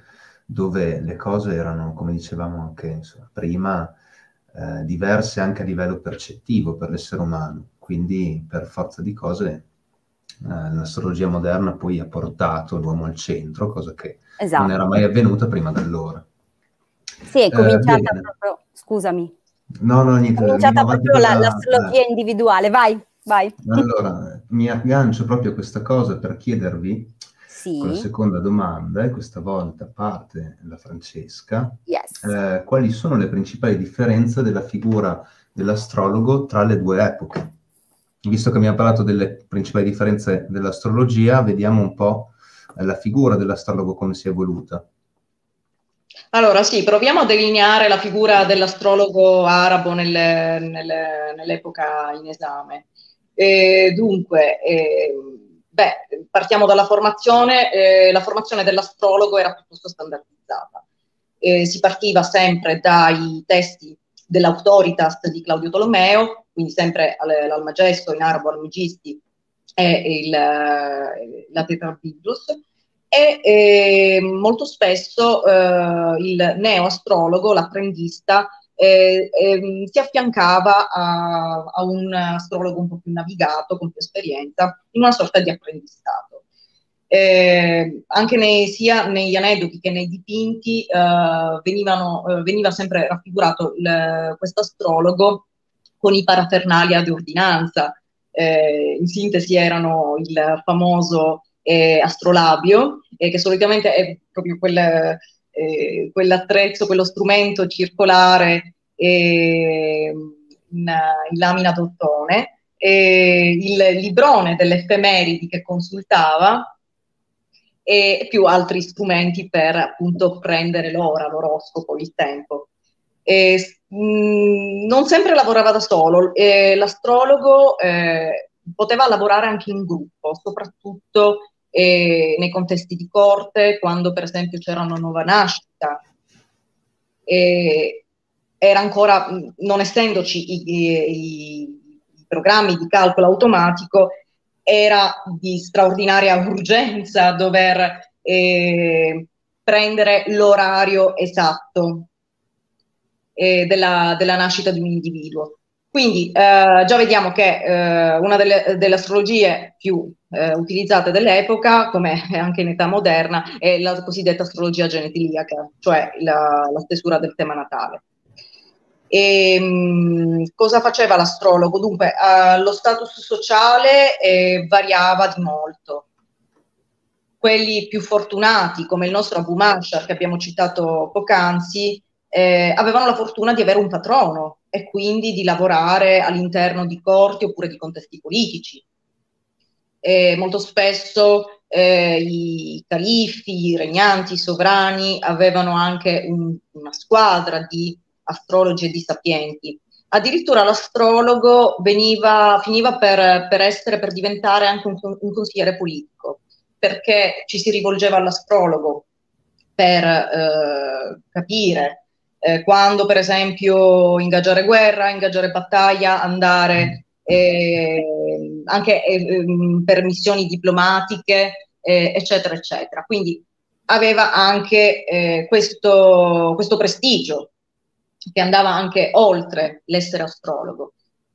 dove le cose erano, come dicevamo anche insomma, prima, diverse anche a livello percettivo per l'essere umano. Quindi per forza di cose l'astrologia moderna poi ha portato l'uomo al centro, cosa che non era mai avvenuta prima da allora. Sì, è cominciata Bene. proprio, scusami. No, niente. È cominciata proprio l'astrologia individuale, vai. Allora, mi aggancio proprio a questa cosa per chiedervi, sì, con la seconda domanda, e questa volta parte la Francesca, yes. Quali sono le principali differenze della figura dell'astrologo tra le due epoche? Visto che abbiamo parlato delle principali differenze dell'astrologia, vediamo un po' la figura dell'astrologo come si è evoluta. Allora sì, proviamo a delineare la figura dell'astrologo arabo nell'epoca in esame. Dunque, partiamo dalla formazione. La formazione dell'astrologo era piuttosto standardizzata. Si partiva sempre dai testi dell'Autoritas di Claudio Tolomeo, quindi sempre l'Almagesto, in arabo Almagisti, e la Tetrabiblos, e molto spesso il neoastrologo, l'apprendista, si affiancava a un astrologo un po' più navigato, con più esperienza, in una sorta di apprendistato. Anche sia negli aneddoti che nei dipinti veniva sempre raffigurato questo astrologo con i parafernalia di ordinanza. In sintesi erano il famoso astrolabio, che solitamente è proprio quell'attrezzo, quello strumento circolare in lamina d'ottone, il librone delle effemeridi che consultava, e più altri strumenti per appunto prendere l'ora, l'oroscopo, il tempo. Non sempre lavorava da solo, l'astrologo poteva lavorare anche in gruppo, soprattutto nei contesti di corte, quando per esempio c'era una nuova nascita. Era ancora, non essendoci i programmi di calcolo automatico, era di straordinaria urgenza dover prendere l'orario esatto della nascita di un individuo. Quindi già vediamo che una delle astrologie più utilizzate dell'epoca, come anche in età moderna, è la cosiddetta astrologia genetiliaca, cioè la stesura del tema natale. Cosa faceva l'astrologo? Dunque, lo status sociale variava di molto. Quelli più fortunati, come il nostro Abu Mashar, che abbiamo citato poc'anzi, avevano la fortuna di avere un patrono e quindi di lavorare all'interno di corti oppure di contesti politici. Molto spesso i califfi, i regnanti, i sovrani avevano anche una squadra di astrologi e di sapienti. Addirittura l'astrologo finiva per diventare anche un consigliere politico, perché ci si rivolgeva all'astrologo per capire quando, per esempio, ingaggiare guerra, ingaggiare battaglia, andare anche per missioni diplomatiche, eccetera, eccetera. Quindi aveva anche questo prestigio che andava anche oltre l'essere astrologo.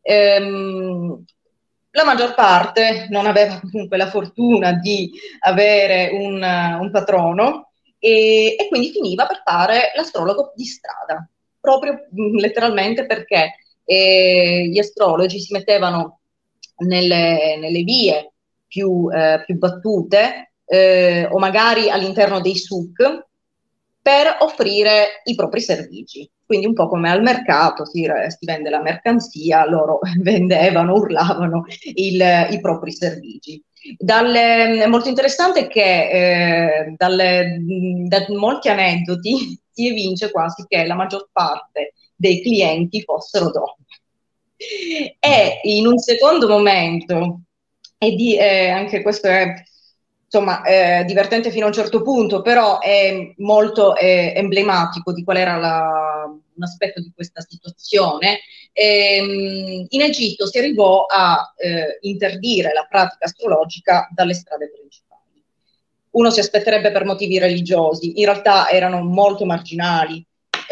La maggior parte non aveva comunque la fortuna di avere un patrono e quindi finiva per fare l'astrologo di strada, proprio letteralmente perché gli astrologi si mettevano nelle vie più battute o magari all'interno dei souk per offrire i propri servigi. Quindi un po' come al mercato si vende la mercanzia, loro vendevano, urlavano i propri servigi. È molto interessante che da molti aneddoti si evince quasi che la maggior parte dei clienti fossero donne. E in un secondo momento, anche questo è insomma divertente fino a un certo punto, però è molto emblematico di qual era un aspetto di questa situazione. In Egitto si arrivò a interdire la pratica astrologica dalle strade principali. uno si aspetterebbe per motivi religiosi, in realtà erano molto marginali.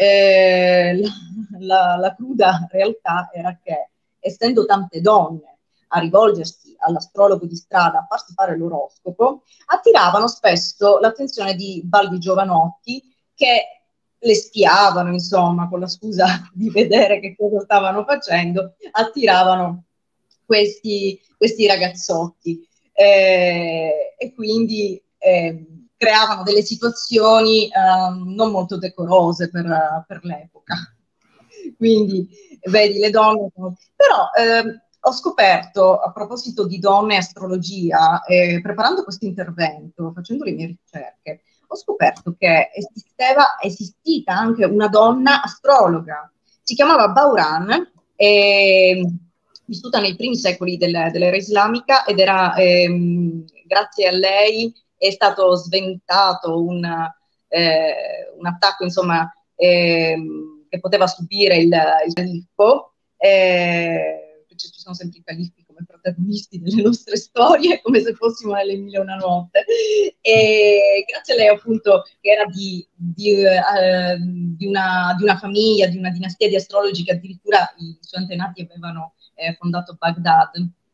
La cruda realtà era che, essendo tante donne a rivolgersi all'astrologo di strada a farsi fare l'oroscopo, attiravano spesso l'attenzione di baldi giovanotti che le spiavano, insomma, con la scusa di vedere che cosa stavano facendo, attiravano questi ragazzotti e quindi creavano delle situazioni non molto decorose per l'epoca. Quindi, vedi, le donne... Però ho scoperto, a proposito di donne e astrologia, preparando questo intervento, facendo le mie ricerche, ho scoperto che esistita anche una donna astrologa. Si chiamava Bauran, vissuta nei primi secoli dell'era islamica, ed era, grazie a lei, è stato sventato un attacco, insomma, che poteva subire il califfo. Ci sono sempre i califfi come protagonisti delle nostre storie, come se fossimo nelle Mille e una notte. E grazie a lei, appunto, che era di una famiglia, di una dinastia di astrologi che addirittura i suoi antenati avevano fondato Baghdad,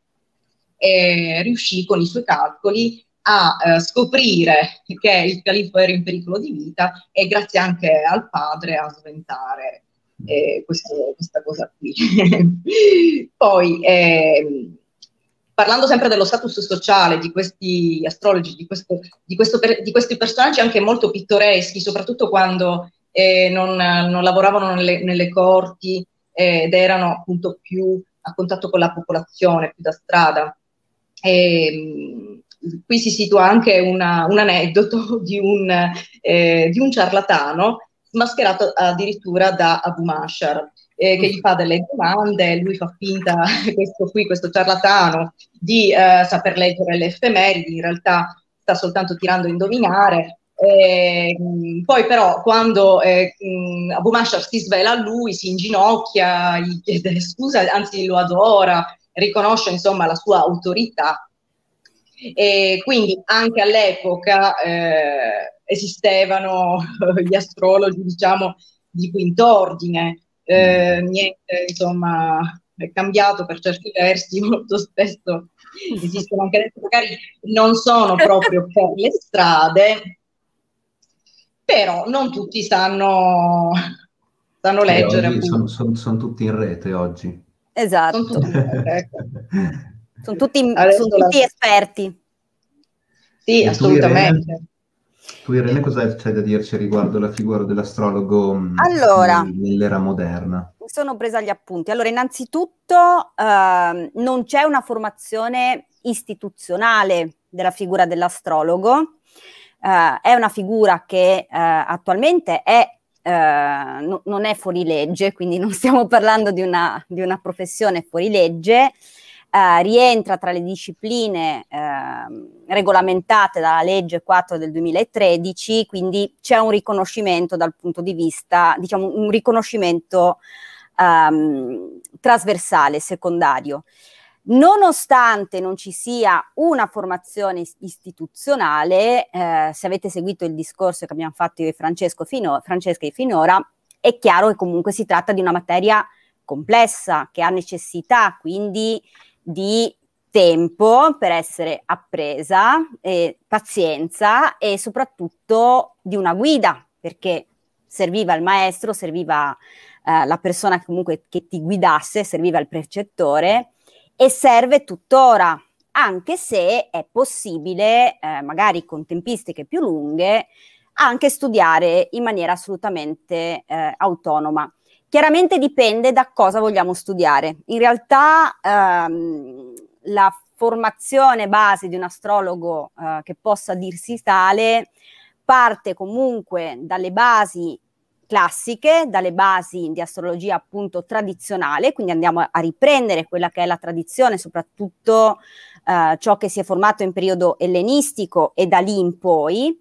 riuscì con i suoi calcoli a scoprire che il califfo era in pericolo di vita e grazie anche al padre a sventare questa cosa qui. Poi, parlando sempre dello status sociale di questi astrologi, di questi personaggi anche molto pittoreschi, soprattutto quando non lavoravano nelle corti ed erano appunto più a contatto con la popolazione, più da strada. Qui si situa anche un aneddoto di un ciarlatano mascherato addirittura da Abu Mashar, che gli fa delle domande, lui fa finta, questo ciarlatano, di saper leggere le effemeridi, in realtà sta soltanto tirando a indovinare. Poi però quando Abu Mashar si svela a lui, si inginocchia, gli chiede scusa, anzi lo adora, riconosce insomma la sua autorità. E quindi anche all'epoca esistevano gli astrologi, diciamo, di quint'ordine. Niente, insomma, è cambiato per certi versi, molto spesso esistono anche adesso, magari non sono proprio per le strade, però non tutti sanno leggere. Sono tutti in rete oggi. Esatto. Sono tutti in rete, ecco. Sono tutti esperti. Sì, e assolutamente. Tu Irene, cosa c'hai da dirci riguardo la figura dell'astrologo nell'era moderna? Mi sono presa gli appunti. Allora, innanzitutto non c'è una formazione istituzionale della figura dell'astrologo. È una figura che attualmente non è fuori legge, quindi non stiamo parlando di una professione fuori legge. Rientra tra le discipline regolamentate dalla legge 4 del 2013, quindi c'è un riconoscimento dal punto di vista, diciamo, un riconoscimento trasversale, secondario. Nonostante non ci sia una formazione istituzionale, se avete seguito il discorso che abbiamo fatto io e Francesca finora, è chiaro che comunque si tratta di una materia complessa, che ha necessità quindi di tempo per essere appresa, pazienza e soprattutto di una guida, perché serviva il maestro, serviva la persona comunque che ti guidasse, serviva il precettore, e serve tuttora, anche se è possibile, magari con tempistiche più lunghe, anche studiare in maniera assolutamente autonoma. Chiaramente dipende da cosa vogliamo studiare. In realtà la formazione base di un astrologo che possa dirsi tale parte comunque dalle basi classiche, dalle basi di astrologia appunto tradizionale, quindi andiamo a riprendere quella che è la tradizione, soprattutto ciò che si è formato in periodo ellenistico e da lì in poi,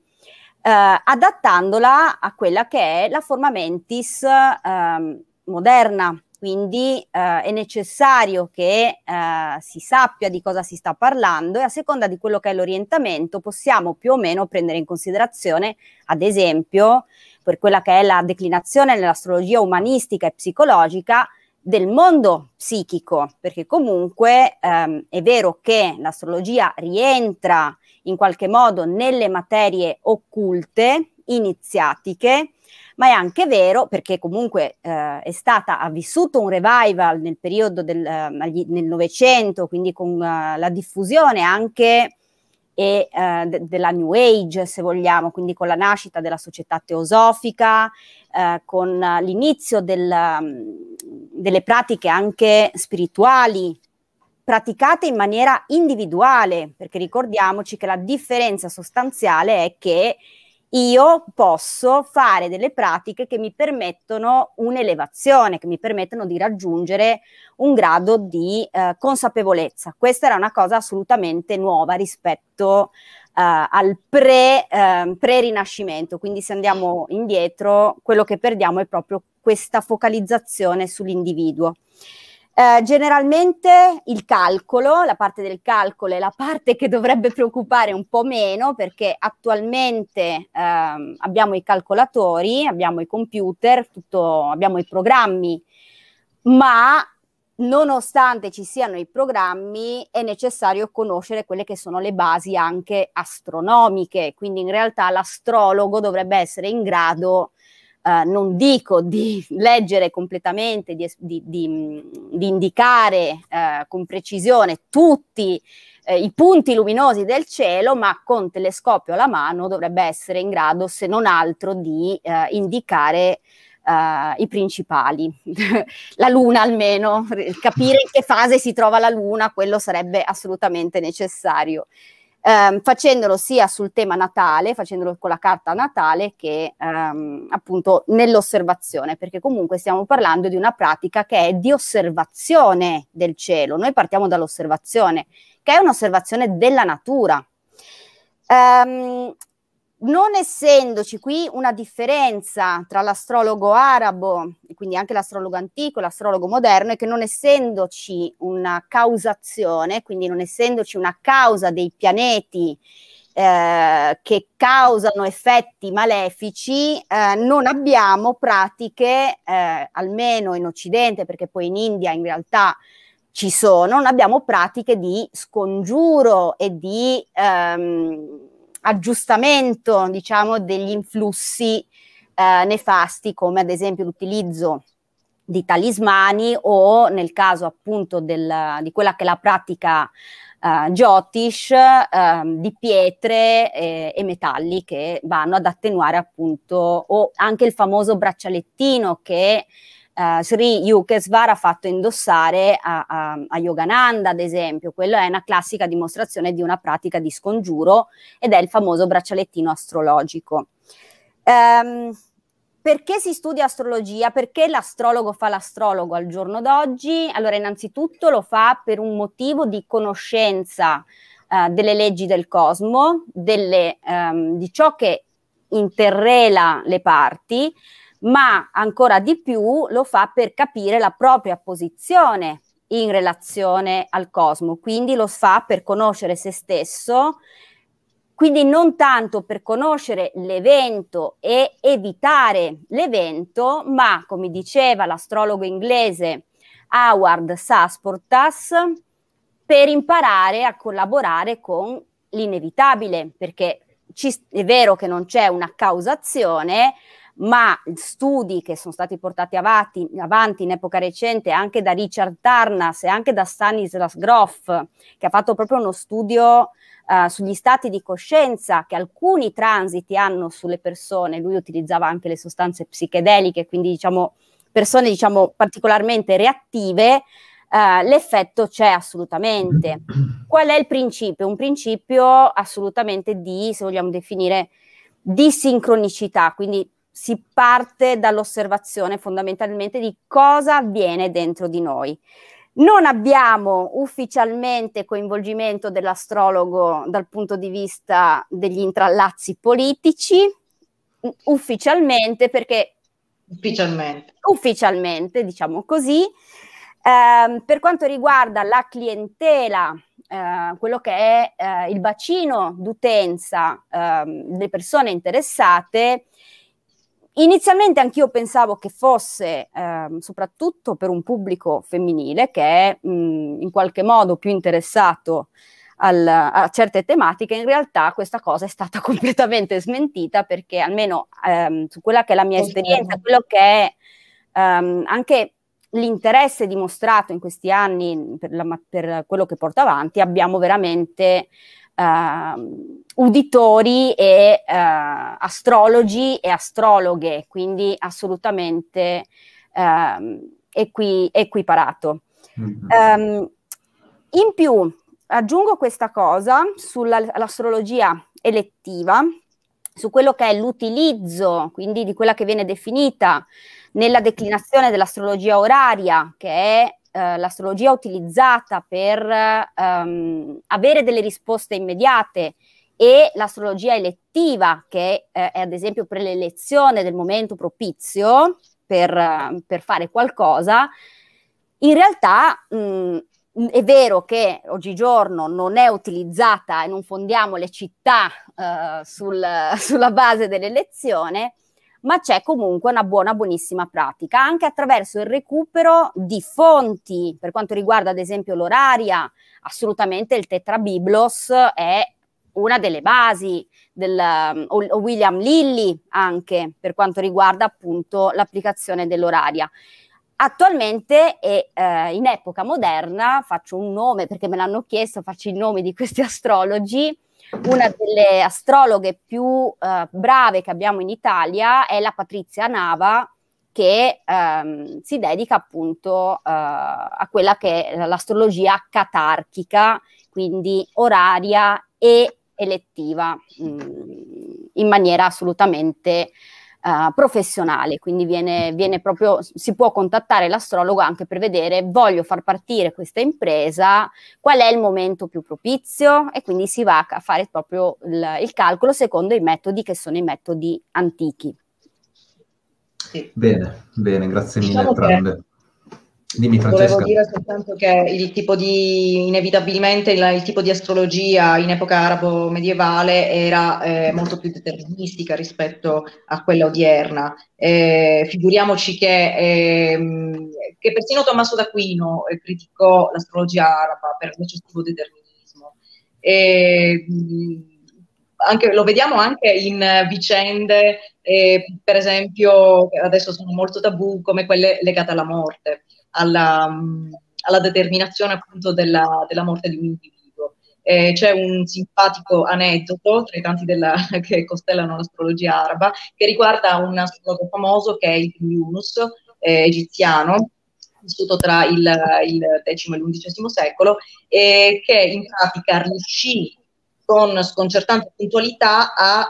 adattandola a quella che è la forma mentis moderna, quindi è necessario che si sappia di cosa si sta parlando, e a seconda di quello che è l'orientamento possiamo più o meno prendere in considerazione, ad esempio, per quella che è la declinazione nell'astrologia umanistica e psicologica, del mondo psichico, perché comunque è vero che l'astrologia rientra in qualche modo nelle materie occulte, iniziatiche, ma è anche vero, perché comunque ha vissuto un revival nel periodo nel Novecento, quindi con la diffusione anche della New Age, se vogliamo, quindi con la nascita della società teosofica, con l'inizio delle pratiche anche spirituali, praticate in maniera individuale, perché ricordiamoci che la differenza sostanziale è che io posso fare delle pratiche che mi permettono un'elevazione, che mi permettono di raggiungere un grado di consapevolezza. Questa era una cosa assolutamente nuova rispetto al pre-rinascimento, quindi se andiamo indietro, quello che perdiamo è proprio questa focalizzazione sull'individuo. Generalmente il calcolo, la parte del calcolo è la parte che dovrebbe preoccupare un po' meno, perché attualmente abbiamo i calcolatori, abbiamo i computer, abbiamo i programmi, ma nonostante ci siano i programmi è necessario conoscere quelle che sono le basi anche astronomiche, quindi in realtà l'astrologo dovrebbe essere in grado non dico di leggere completamente, di indicare con precisione tutti i punti luminosi del cielo, ma con telescopio alla mano dovrebbe essere in grado, se non altro, di indicare i principali. La Luna almeno, capire in che fase si trova la Luna, quello sarebbe assolutamente necessario. Facendolo sia sul tema natale, facendolo con la carta natale, che appunto nell'osservazione, perché comunque stiamo parlando di una pratica che è di osservazione del cielo. Noi partiamo dall'osservazione, che è un'osservazione della natura. Non essendoci qui una differenza tra l'astrologo arabo, e quindi anche l'astrologo antico e l'astrologo moderno, è che non essendoci una causazione, quindi non essendoci una causa dei pianeti che causano effetti malefici, non abbiamo pratiche, almeno in Occidente, perché poi in India in realtà ci sono, non abbiamo pratiche di scongiuro e di aggiustamento, diciamo, degli influssi nefasti, come ad esempio l'utilizzo di talismani, o nel caso appunto di quella che è la pratica Jyotish, di pietre e metalli che vanno ad attenuare appunto, o anche il famoso braccialettino che Sri Yukteswar ha fatto indossare a Yogananda, ad esempio. Quello è una classica dimostrazione di una pratica di scongiuro, ed è il famoso braccialettino astrologico. Perché si studia astrologia? Perché l'astrologo fa l'astrologo al giorno d'oggi? Allora, innanzitutto lo fa per un motivo di conoscenza delle leggi del cosmo, di ciò che interrela le parti, ma ancora di più lo fa per capire la propria posizione in relazione al cosmo, quindi lo fa per conoscere se stesso, quindi non tanto per conoscere l'evento e evitare l'evento, ma, come diceva l'astrologo inglese Howard Sasportas, per imparare a collaborare con l'inevitabile, perché è vero che non c'è una causazione, ma studi che sono stati portati avanti in epoca recente anche da Richard Tarnas e anche da Stanislas Grof, che ha fatto proprio uno studio sugli stati di coscienza che alcuni transiti hanno sulle persone. Lui utilizzava anche le sostanze psichedeliche, quindi diciamo persone particolarmente reattive. L'effetto c'è assolutamente. Qual è il principio? Un principio assolutamente se vogliamo definire, di sincronicità, quindi si parte dall'osservazione fondamentalmente di cosa avviene dentro di noi. Non abbiamo ufficialmente coinvolgimento dell'astrologo dal punto di vista degli intrallazzi politici, ufficialmente, perché ufficialmente, diciamo così. Per quanto riguarda la clientela, quello che è il bacino d'utenza, le persone interessate, inizialmente anch'io pensavo che fosse soprattutto per un pubblico femminile che è in qualche modo più interessato a certe tematiche. In realtà questa cosa è stata completamente smentita, perché almeno su quella che è la mia esperienza, quello che è anche l'interesse dimostrato in questi anni per quello che porto avanti, abbiamo veramente uditori e astrologi e astrologhe, quindi assolutamente equiparato. In più aggiungo questa cosa sull'astrologia elettiva, su quello che è l'utilizzo, quindi di quella che viene definita nella declinazione dell'astrologia oraria, che è l'astrologia utilizzata per avere delle risposte immediate, e l'astrologia elettiva, che è ad esempio per l'elezione del momento propizio per fare qualcosa. In realtà è vero che oggigiorno non è utilizzata e non fondiamo le città sulla base dell'elezione, ma c'è comunque una buonissima pratica, anche attraverso il recupero di fonti. Per quanto riguarda ad esempio l'oraria, assolutamente il Tetrabiblos è una delle basi, o William Lilly anche, per quanto riguarda appunto l'applicazione dell'oraria. Attualmente e in epoca moderna, faccio un nome perché me l'hanno chiesto, faccio i nomi di questi astrologi. Una delle astrologhe più brave che abbiamo in Italia è la Patrizia Nava, che si dedica appunto a quella che è l'astrologia catarchica, quindi oraria e elettiva, in maniera assolutamente professionale. Quindi viene proprio, si può contattare l'astrologo anche per vedere: voglio far partire questa impresa, qual è il momento più propizio, e quindi si va a fare proprio il calcolo secondo i metodi che sono i metodi antichi. Sì. Bene, grazie mille Diciamo entrambe. Dimmi, Francesca. Volevo dire soltanto che inevitabilmente il tipo di astrologia in epoca arabo-medievale era molto più deterministica rispetto a quella odierna. Figuriamoci che persino Tommaso d'Aquino criticò l'astrologia araba per l'eccessivo determinismo. Lo vediamo anche in vicende, per esempio, che adesso sono molto tabù, come quelle legate alla morte. Alla determinazione appunto della morte di un individuo. C'è un simpatico aneddoto tra i tanti che costellano l'astrologia araba, che riguarda un astrologo famoso che è Ibn Yunus, egiziano, vissuto tra il X e l'XI secolo, che in pratica riuscì con sconcertante puntualità a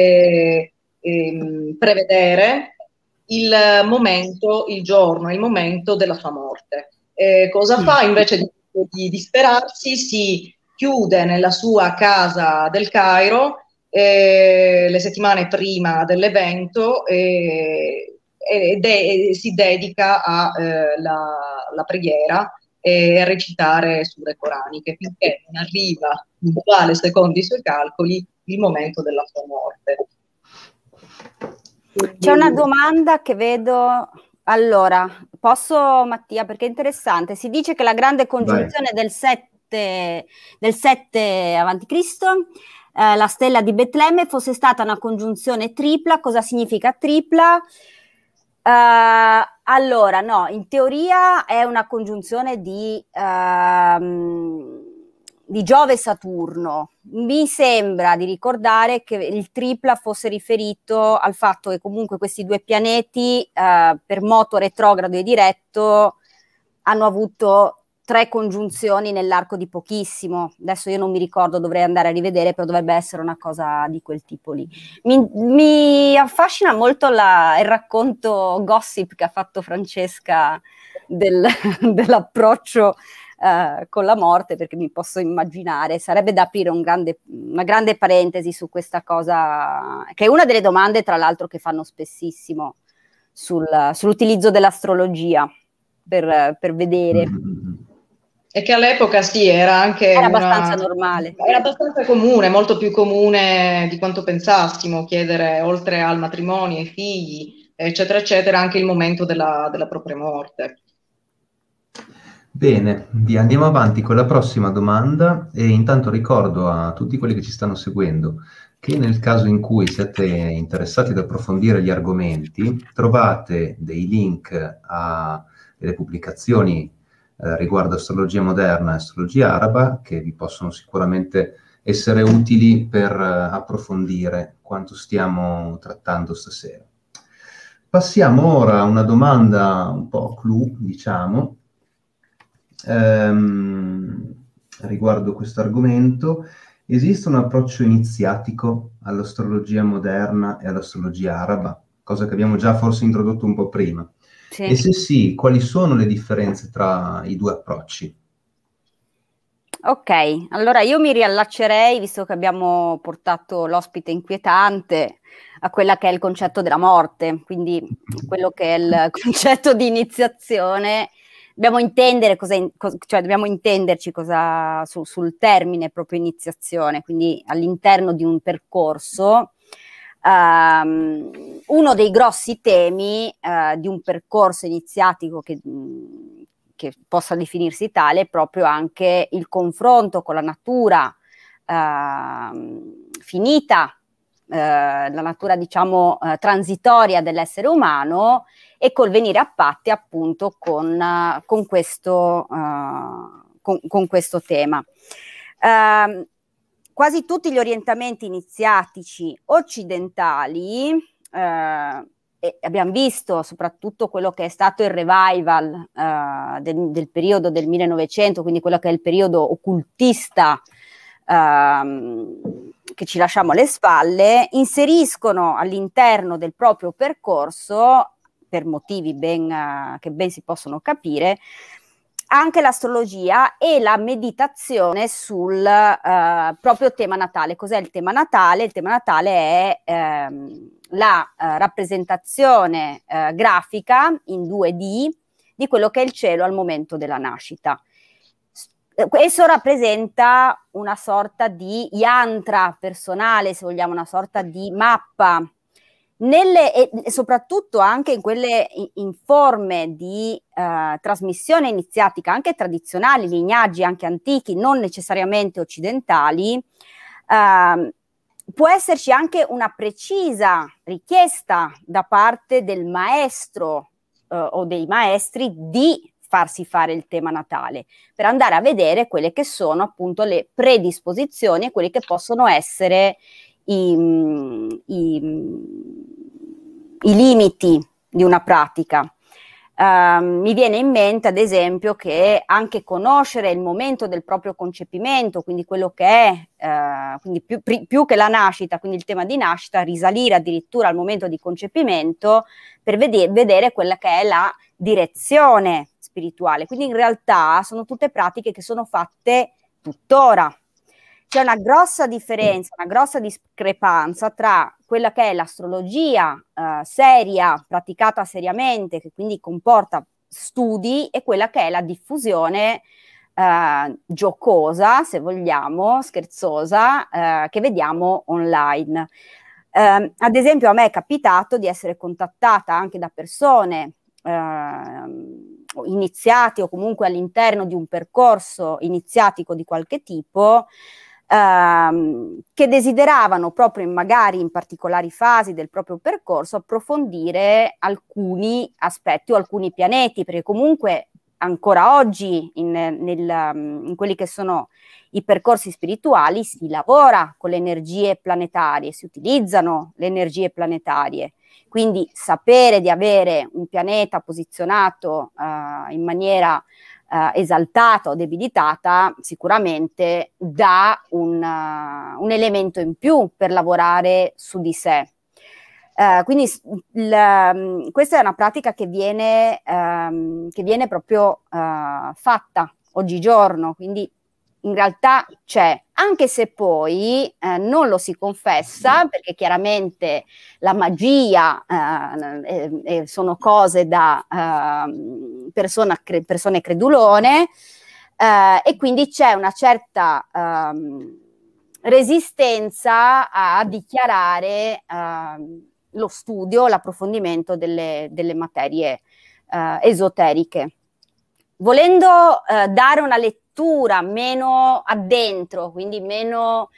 prevedere il momento, il giorno, il momento della sua morte. Cosa fa? Invece di disperarsi, si chiude nella sua casa del Cairo le settimane prima dell'evento e si dedica alla preghiera e a recitare sure coraniche, finché non arriva, uguale secondo i suoi calcoli, il momento della sua morte. C'è una domanda che vedo. Allora, posso, Mattia, perché è interessante. Si dice che la grande congiunzione del 7 avanti Cristo, la stella di Betlemme, fosse stata una congiunzione tripla. Cosa significa tripla? Allora, no, in teoria è una congiunzione di Giove e Saturno. Mi sembra di ricordare che il tripla fosse riferito al fatto che comunque questi due pianeti per moto retrogrado e diretto hanno avuto 3 congiunzioni nell'arco di pochissimo. Adesso io non mi ricordo, dovrei andare a rivedere, però dovrebbe essere una cosa di quel tipo lì. Mi affascina molto il racconto gossip che ha fatto Francesca dell'approccio con la morte, perché mi posso immaginare, sarebbe da aprire una grande parentesi su questa cosa, che è una delle domande tra l'altro che fanno spessissimo sull'utilizzo dell'astrologia per vedere. E che all'epoca sì, era abbastanza normale. Era abbastanza comune, molto più comune di quanto pensassimo, chiedere oltre al matrimonio, ai figli, eccetera, eccetera, anche il momento della propria morte. Bene, andiamo avanti con la prossima domanda e intanto ricordo a tutti quelli che ci stanno seguendo che nel caso in cui siete interessati ad approfondire gli argomenti, trovate dei link a delle pubblicazioni riguardo astrologia moderna e astrologia araba che vi possono sicuramente essere utili per approfondire quanto stiamo trattando stasera. Passiamo ora a una domanda un po' clou, diciamo, riguardo questo argomento. Esiste un approccio iniziatico all'astrologia moderna e all'astrologia araba? Cosa che abbiamo già forse introdotto un po' prima. Sì. E se sì, quali sono le differenze tra i due approcci? Ok, allora io mi riallaccerei, visto che abbiamo portato l'ospite inquietante, a quella che è il concetto della morte, quindi quello che è il concetto di iniziazione. Dobbiamo intendere dobbiamo intenderci sul termine proprio iniziazione, quindi all'interno di un percorso. Uno dei grossi temi di un percorso iniziatico che possa definirsi tale è proprio anche il confronto con la natura finita, la natura diciamo transitoria dell'essere umano, e col venire a patti appunto con questo tema. Quasi tutti gli orientamenti iniziatici occidentali, e abbiamo visto soprattutto quello che è stato il revival del periodo del 1900, quindi quello che è il periodo occultista che ci lasciamo alle spalle, inseriscono all'interno del proprio percorso, per motivi che ben si possono capire, anche l'astrologia e la meditazione sul proprio tema natale. Cos'è il tema natale? Il tema natale è la rappresentazione grafica in 2D di quello che è il cielo al momento della nascita. Esso rappresenta una sorta di yantra personale, se vogliamo, una sorta di mappa, e soprattutto anche in forme di trasmissione iniziatica, anche tradizionali, lignaggi anche antichi, non necessariamente occidentali. Può esserci anche una precisa richiesta da parte del maestro o dei maestri di farsi fare il tema natale, per andare a vedere quelle che sono appunto le predisposizioni e quelli che possono essere i limiti di una pratica. Mi viene in mente ad esempio che anche conoscere il momento del proprio concepimento, quindi quello che è, quindi più che la nascita, quindi il tema di nascita, risalire addirittura al momento di concepimento per vedere quella che è la direzione spirituale. Quindi in realtà sono tutte pratiche che sono fatte tuttora. C'è una grossa differenza, una grossa discrepanza tra quella che è l'astrologia seria, praticata seriamente, che quindi comporta studi, e quella che è la diffusione giocosa, se vogliamo, scherzosa, che vediamo online. Ad esempio a me è capitato di essere contattata anche da persone iniziati o comunque all'interno di un percorso iniziatico di qualche tipo, che desideravano proprio magari in particolari fasi del proprio percorso approfondire alcuni aspetti o alcuni pianeti, perché comunque ancora oggi in quelli che sono i percorsi spirituali si lavora con le energie planetarie, si utilizzano le energie planetarie. Quindi sapere di avere un pianeta posizionato in maniera esaltata o debilitata sicuramente dà un elemento in più per lavorare su di sé. Quindi questa è una pratica che viene proprio fatta oggigiorno, quindi in realtà c'è, anche se poi non lo si confessa, perché chiaramente la magia sono cose da persone credulone, e quindi c'è una certa resistenza a dichiarare lo studio, l'approfondimento delle materie esoteriche. Volendo dare una lettura meno addentro, quindi meno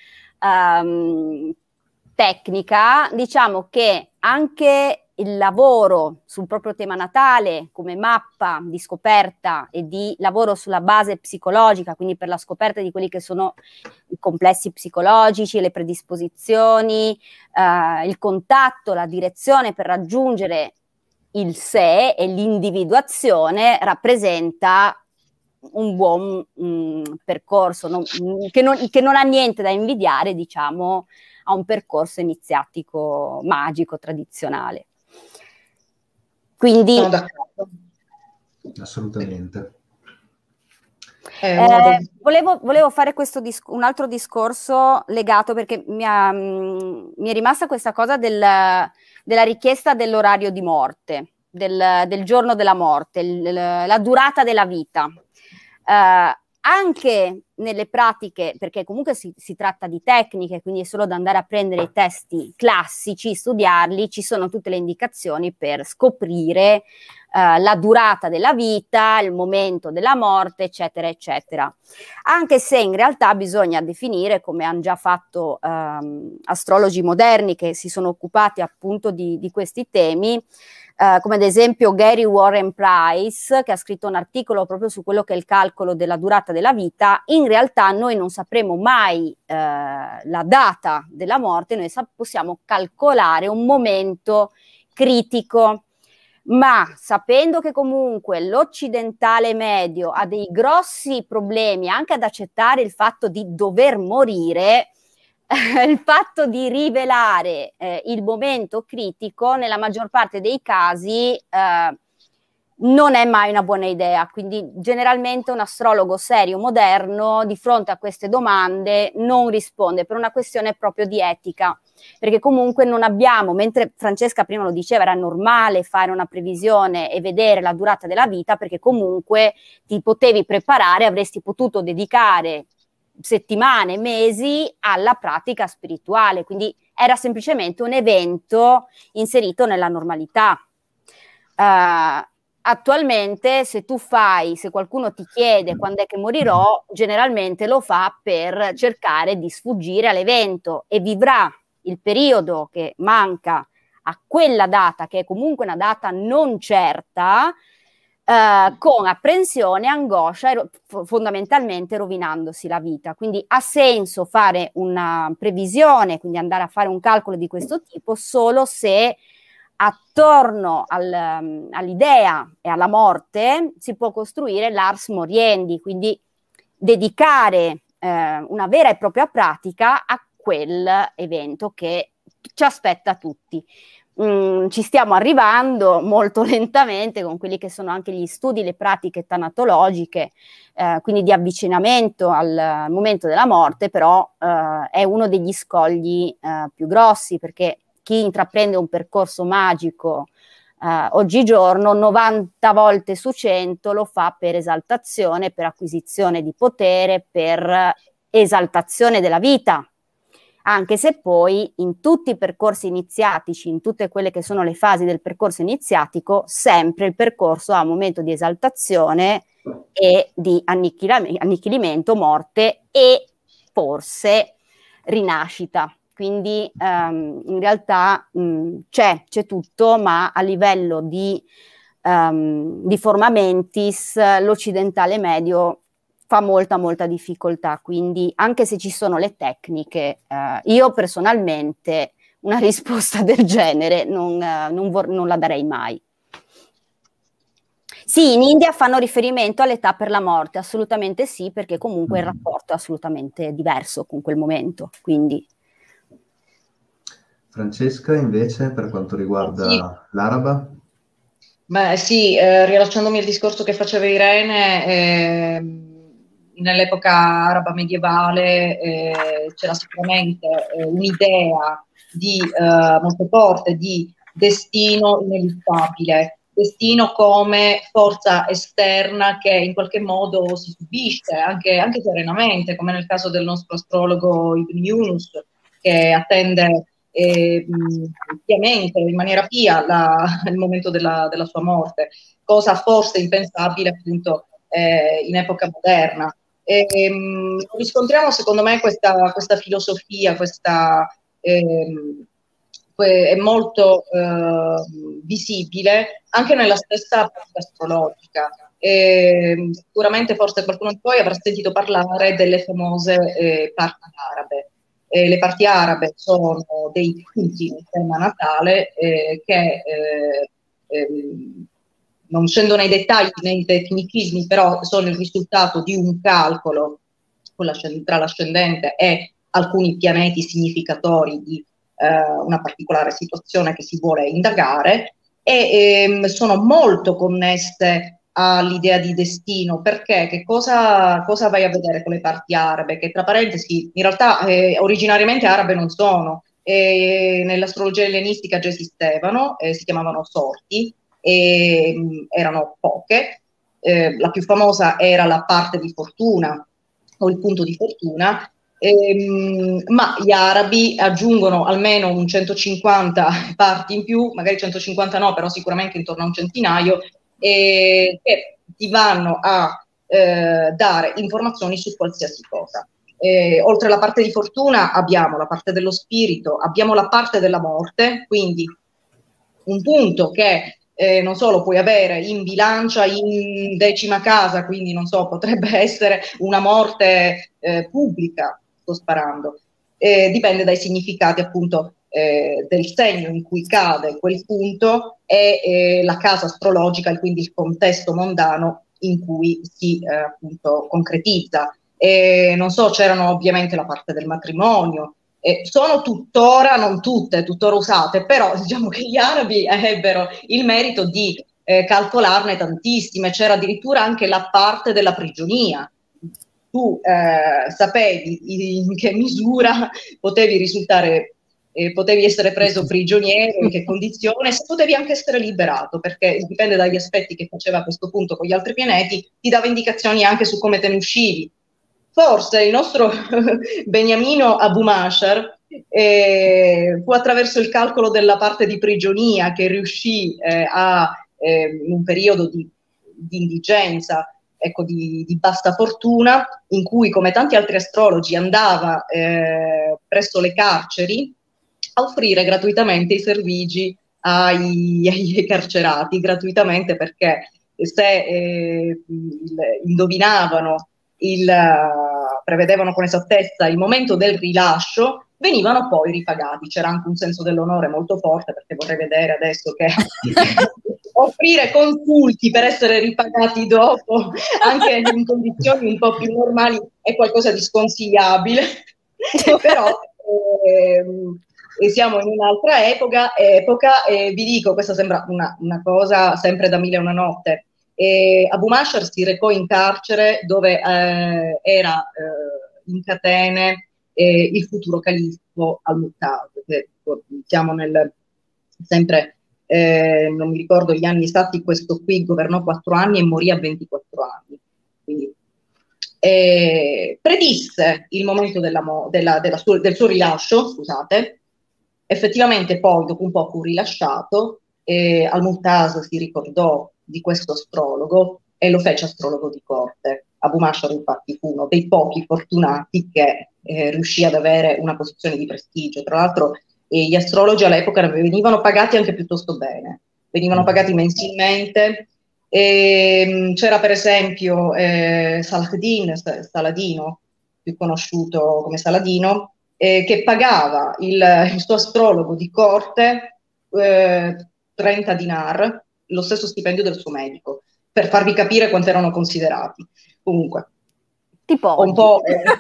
tecnica, diciamo che anche il lavoro sul proprio tema natale come mappa di scoperta e di lavoro sulla base psicologica, quindi per la scoperta di quelli che sono i complessi psicologici, le predisposizioni, il contatto, la direzione per raggiungere il sé e l'individuazione, rappresenta un buon percorso che non ha niente da invidiare, diciamo, a un percorso iniziatico magico tradizionale. Quindi sono d'accordo. Assolutamente. Volevo fare un altro discorso legato, perché mi è rimasta questa cosa della richiesta dell'orario di morte, del giorno della morte, la durata della vita. Anche nelle pratiche, perché comunque si tratta di tecniche, quindi è solo da andare a prendere i testi classici, studiarli, ci sono tutte le indicazioni per scoprire la durata della vita, il momento della morte, eccetera, eccetera. Anche se in realtà bisogna definire, come hanno già fatto astrologi moderni che si sono occupati appunto di questi temi, come ad esempio Gary Warren Price, che ha scritto un articolo proprio su quello che è il calcolo della durata della vita. In realtà noi non sapremo mai la data della morte, noi possiamo calcolare un momento critico, ma sapendo che comunque l'occidentale medio ha dei grossi problemi anche ad accettare il fatto di dover morire, il fatto di rivelare il momento critico nella maggior parte dei casi non è mai una buona idea. Quindi generalmente un astrologo serio moderno di fronte a queste domande non risponde, per una questione proprio di etica, perché comunque non abbiamo, mentre Francesca prima lo diceva, era normale fare una previsione e vedere la durata della vita, perché comunque ti potevi preparare, avresti potuto dedicare settimane, mesi alla pratica spirituale, quindi era semplicemente un evento inserito nella normalità. Attualmente se qualcuno ti chiede quando è che morirò, generalmente lo fa per cercare di sfuggire all'evento e vivrà il periodo che manca a quella data, che è comunque una data non certa, con apprensione, angoscia e fondamentalmente rovinandosi la vita. Quindi ha senso fare una previsione, quindi andare a fare un calcolo di questo tipo, solo se attorno all'idea e alla morte si può costruire l'ars moriendi, quindi dedicare una vera e propria pratica a quel evento che ci aspetta tutti. Ci stiamo arrivando molto lentamente con quelli che sono anche gli studi, le pratiche tanatologiche, quindi di avvicinamento al momento della morte, però è uno degli scogli più grossi, perché chi intraprende un percorso magico oggigiorno 90 volte su 100 lo fa per esaltazione, per acquisizione di potere, per esaltazione della vita, anche se poi in tutti i percorsi iniziatici, in tutte quelle che sono le fasi del percorso iniziatico, sempre il percorso ha un momento di esaltazione e di annichilimento, morte e forse rinascita. Quindi in realtà c'è tutto, ma a livello di forma mentis l'occidentale medio fa molta difficoltà. Quindi anche se ci sono le tecniche, io personalmente una risposta del genere non la darei mai. Sì, in India fanno riferimento all'età per la morte, assolutamente sì, perché comunque il rapporto è assolutamente diverso con quel momento, quindi... Francesca, invece, per quanto riguarda l'araba? Beh, sì, riallacciandomi al discorso che faceva Irene, nell'epoca araba medievale c'era sicuramente un'idea molto forte di destino ineluttabile, destino come forza esterna che in qualche modo si subisce anche serenamente, come nel caso del nostro astrologo Ibn Yunus, che attende piamente, in maniera pia, il momento della sua morte, cosa forse impensabile appunto in epoca moderna. Riscontriamo secondo me questa filosofia, è molto visibile anche nella stessa pratica astrologica. Sicuramente forse qualcuno di voi avrà sentito parlare delle famose parti arabe. Le parti arabe sono dei punti nel tema natale che non scendo nei dettagli, nei tecnicismi, però sono il risultato di un calcolo tra l'ascendente e alcuni pianeti significatori di una particolare situazione che si vuole indagare, e sono molto connesse all'idea di destino, perché che cosa vai a vedere con le parti arabe, che tra parentesi in realtà originariamente arabe non sono, nell'astrologia ellenistica già esistevano, si chiamavano sorti, erano poche, la più famosa era la parte di fortuna o il punto di fortuna, ma gli arabi aggiungono almeno un 150 parti in più, magari 150 no, però sicuramente intorno a un centinaio, che ti vanno a dare informazioni su qualsiasi cosa. Oltre alla parte di fortuna abbiamo la parte dello spirito, abbiamo la parte della morte, quindi un punto che non so, lo puoi avere in bilancia in 10ª casa, quindi non so, potrebbe essere una morte pubblica, sto sparando, dipende dai significati appunto del segno in cui cade quel punto e la casa astrologica e quindi il contesto mondano in cui si appunto concretizza. Non so, c'erano ovviamente la parte del matrimonio, sono tuttora, non tutte, tuttora usate, però diciamo che gli arabi ebbero il merito di calcolarne tantissime, c'era addirittura anche la parte della prigionia. Tu sapevi in che misura potevi risultare, potevi essere preso prigioniero, in che condizione, se potevi anche essere liberato, perché dipende dagli aspetti che faceva a questo punto con gli altri pianeti, ti dava indicazioni anche su come te ne uscivi. Forse il nostro Beniamino Abu Mashar fu attraverso il calcolo della parte di prigionia che riuscì in un periodo di indigenza, ecco, di bassa fortuna, in cui, come tanti altri astrologi, andava presso le carceri a offrire gratuitamente i servigi ai carcerati, gratuitamente, perché se indovinavano prevedevano con esattezza il momento del rilascio, venivano poi ripagati. C'era anche un senso dell'onore molto forte, perché vorrei vedere adesso che offrire consulti per essere ripagati dopo, anche in condizioni un po' più normali, è qualcosa di sconsigliabile. Però siamo in un'altra epoca e vi dico, questa sembra una cosa sempre da Mille e una notte. Abu Mashar si recò in carcere dove era in catene il futuro califfo Al-Mu'taz, che siamo sempre, non mi ricordo gli anni esatti, questo qui governò 4 anni e morì a 24 anni. Quindi, predisse il momento del suo rilascio, scusate. Effettivamente poi dopo un po' fu rilasciato, Al-Mu'taz si ricordò di questo astrologo e lo fece astrologo di corte. Abu Mashar infatti fu uno dei pochi fortunati che riuscì ad avere una posizione di prestigio. Tra l'altro gli astrologi all'epoca venivano pagati anche piuttosto bene, venivano pagati mensilmente. C'era per esempio Saladino, più conosciuto come Saladino, che pagava il suo astrologo di corte 30 dinar, lo stesso stipendio del suo medico, per farvi capire quanto erano considerati. Comunque, tipo un po'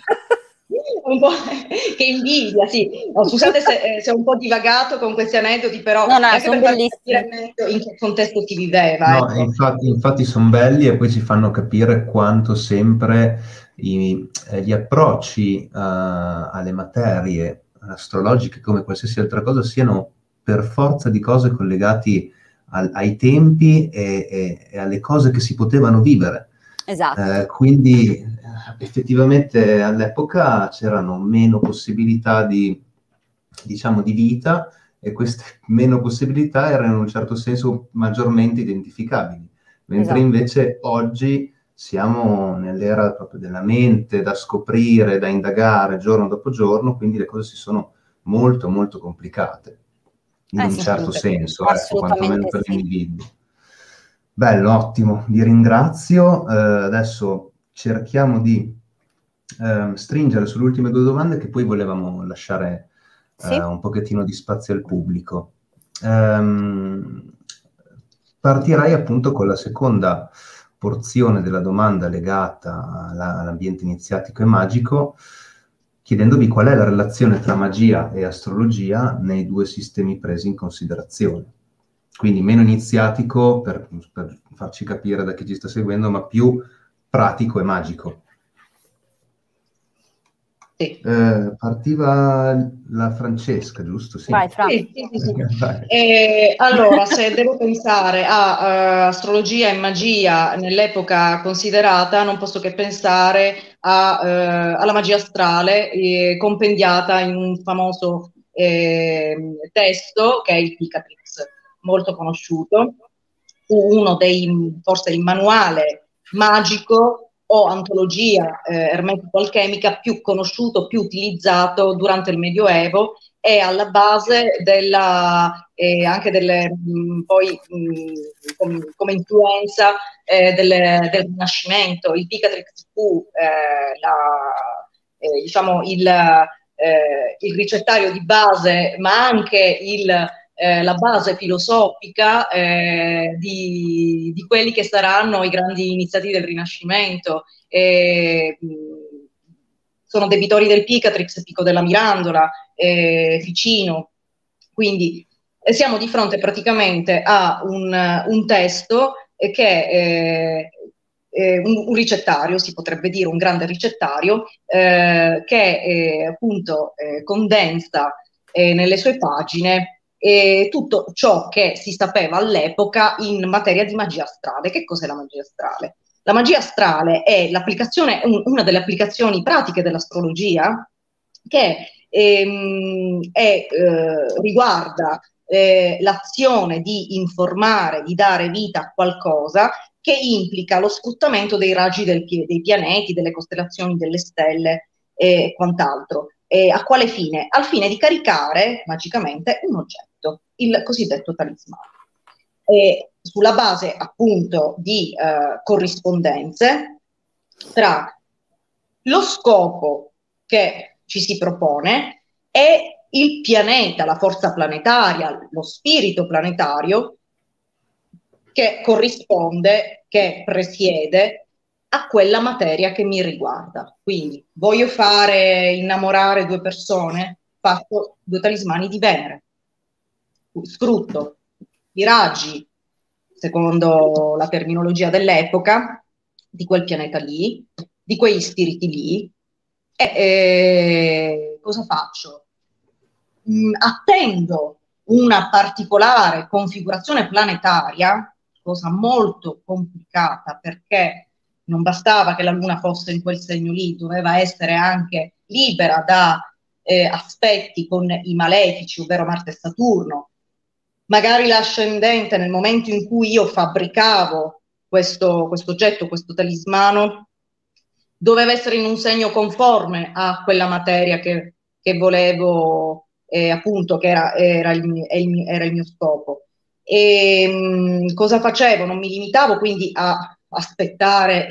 che invidia, sì. No, scusate se ho un po' divagato con questi aneddoti, però no, anche sono per farvi bellissimi. capire in che contesto si viveva. No, ecco. infatti sono belli e poi ci fanno capire quanto sempre gli approcci alle materie astrologiche, come qualsiasi altra cosa, siano per forza di cose collegati ai tempi e alle cose che si potevano vivere. Esatto. Quindi effettivamente all'epoca c'erano meno possibilità diciamo, di vita, e queste meno possibilità erano in un certo senso maggiormente identificabili, mentre Esatto. invece oggi siamo nell'era proprio della mente, da scoprire, da indagare giorno dopo giorno, quindi le cose si sono molto molto complicate, in un Sì, certo senso, ecco, quantomeno assolutamente per sì. l'individuo. Bello, ottimo, vi ringrazio. Adesso cerchiamo di stringere sulle ultime due domande, che poi volevamo lasciare Sì. un pochettino di spazio al pubblico. Partirei appunto con la seconda porzione della domanda legata all'ambiente iniziatico e magico, chiedendovi qual è la relazione tra magia e astrologia nei due sistemi presi in considerazione. Quindi meno iniziatico, per farci capire da chi ci sta seguendo, ma più pratico e magico. Sì. Partiva la Francesca, giusto? Sì. Vai, Fra. Sì. Vai. Allora, se devo pensare a astrologia e magia nell'epoca considerata, non posso che pensare alla magia astrale, compendiata in un famoso testo che è il Picatrix, molto conosciuto. Fu uno forse il manuale magico o antologia ermetico-alchemica più conosciuto, più utilizzato durante il Medioevo, e alla base anche poi come influenza del Rinascimento. Il Picatrix fu diciamo il ricettario di base, ma anche la base filosofica di quelli che saranno i grandi iniziatori del Rinascimento. Sono debitori del Picatrix, Pico della Mirandola, Ficino. Quindi siamo di fronte praticamente a un testo che un ricettario, si potrebbe dire un grande ricettario, che appunto condensa nelle sue pagine tutto ciò che si sapeva all'epoca in materia di magia astrale. Che cos'è la magia astrale? La magia astrale è una delle applicazioni pratiche dell'astrologia che riguarda l'azione di informare, di dare vita a qualcosa che implica lo sfruttamento dei raggi dei pianeti, delle costellazioni, delle stelle e quant'altro. A quale fine? Al fine di caricare magicamente un oggetto, il cosiddetto talismano. Sulla base appunto di corrispondenze tra lo scopo che ci si propone e il pianeta, la forza planetaria, lo spirito planetario che corrisponde, che presiede a quella materia che mi riguarda. Quindi voglio fare innamorare due persone, faccio due talismani di Venere, sfrutto i raggi, secondo la terminologia dell'epoca, di quel pianeta lì, di quegli spiriti lì, e cosa faccio? Attendo una particolare configurazione planetaria, cosa molto complicata, perché non bastava che la Luna fosse in quel segno lì, doveva essere anche libera da aspetti con i malefici, ovvero Marte e Saturno. Magari l'ascendente, nel momento in cui io fabbricavo questo oggetto, questo talismano, doveva essere in un segno conforme a quella materia che volevo, appunto, che era il mio scopo. Cosa facevo? Non mi limitavo quindi a aspettare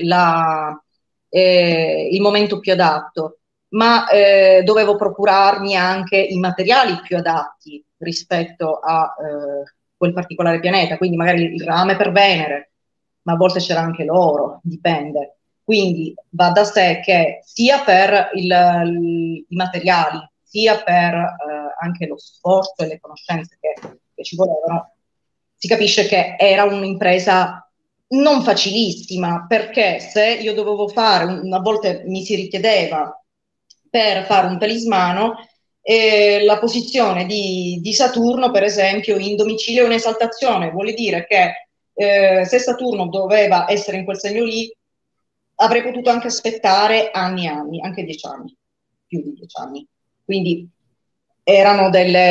il momento più adatto, ma dovevo procurarmi anche i materiali più adatti rispetto a quel particolare pianeta, quindi magari il rame per Venere, ma a volte c'era anche l'oro, dipende. Quindi va da sé che sia per i materiali, sia per anche lo sforzo e le conoscenze che ci volevano, si capisce che era un'impresa non facilissima, perché se io dovevo fare, una volta mi si richiedeva per fare un talismano, la posizione di Saturno, per esempio, in domicilio è un'esaltazione, vuol dire che se Saturno doveva essere in quel segno lì, avrei potuto anche aspettare anni e anni, anche 10 anni, più di 10 anni. Quindi erano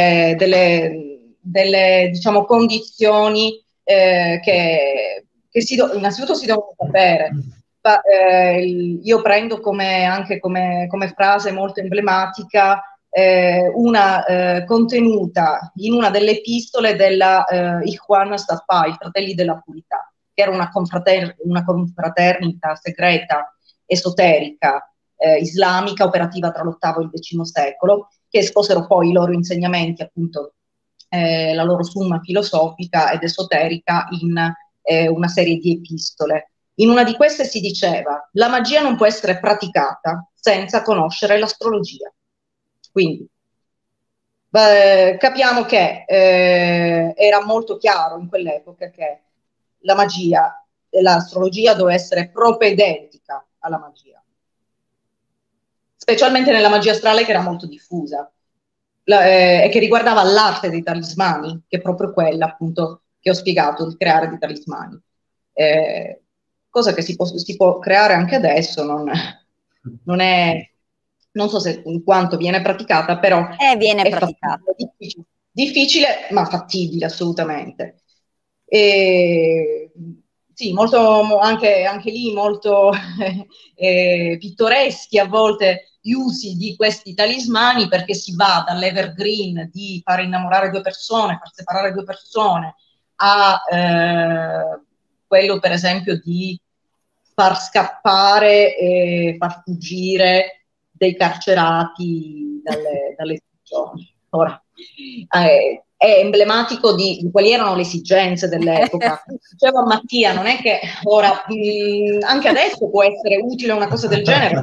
delle diciamo, condizioni che innanzitutto si devono sapere. Io prendo anche come frase molto emblematica una contenuta in una delle epistole della Ikhwan Safa, i Fratelli della Purità, che era una confraternita segreta, esoterica, islamica, operativa tra l'VIII e il X secolo, che esposero poi i loro insegnamenti, appunto, la loro summa filosofica ed esoterica in una serie di epistole. In una di queste si diceva: la magia non può essere praticata senza conoscere l'astrologia. Quindi capiamo che era molto chiaro in quell'epoca che la magia e l'astrologia doveva essere propedeutica alla magia, specialmente nella magia astrale, che era molto diffusa e che riguardava l'arte dei talismani, che è proprio quella, appunto, che ho spiegato, di creare dei talismani. Cosa che si può creare anche adesso, non so se in quanto viene praticata, però viene praticata. Difficile, ma fattibile assolutamente. Sì, anche lì molto pittoreschi a volte gli usi di questi talismani, perché si va dall'evergreen di far innamorare due persone, far separare due persone, a quello per esempio di far scappare e far fuggire dei carcerati dalle prigioni. Ora, è emblematico di quali erano le esigenze dell'epoca. Diceva Mattia, non è che ora, anche adesso può essere utile una cosa del genere,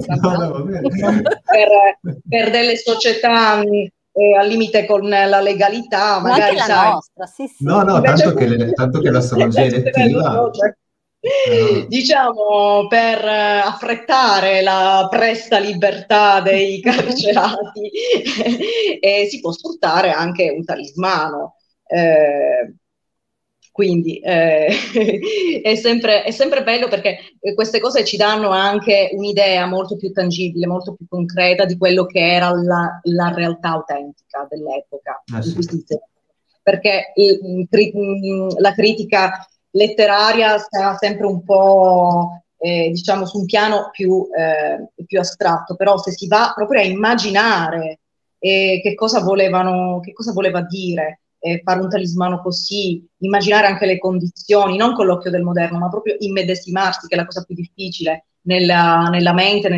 per delle società al limite con la legalità, magari, anche la nostra, sì, sì. No, tanto che l'astrologia elettiva... diciamo, per affrettare la presta libertà dei carcerati si può sfruttare anche un talismano, quindi è sempre bello, perché queste cose ci danno anche un'idea molto più tangibile, molto più concreta di quello che era la realtà autentica dell'epoca in cui si inserisce. Perché la critica letteraria sta sempre un po' diciamo su un piano più astratto, però se si va proprio a immaginare che cosa voleva dire fare un talismano così, immaginare anche le condizioni, non con l'occhio del moderno, ma proprio immedesimarsi, che è la cosa più difficile nella mente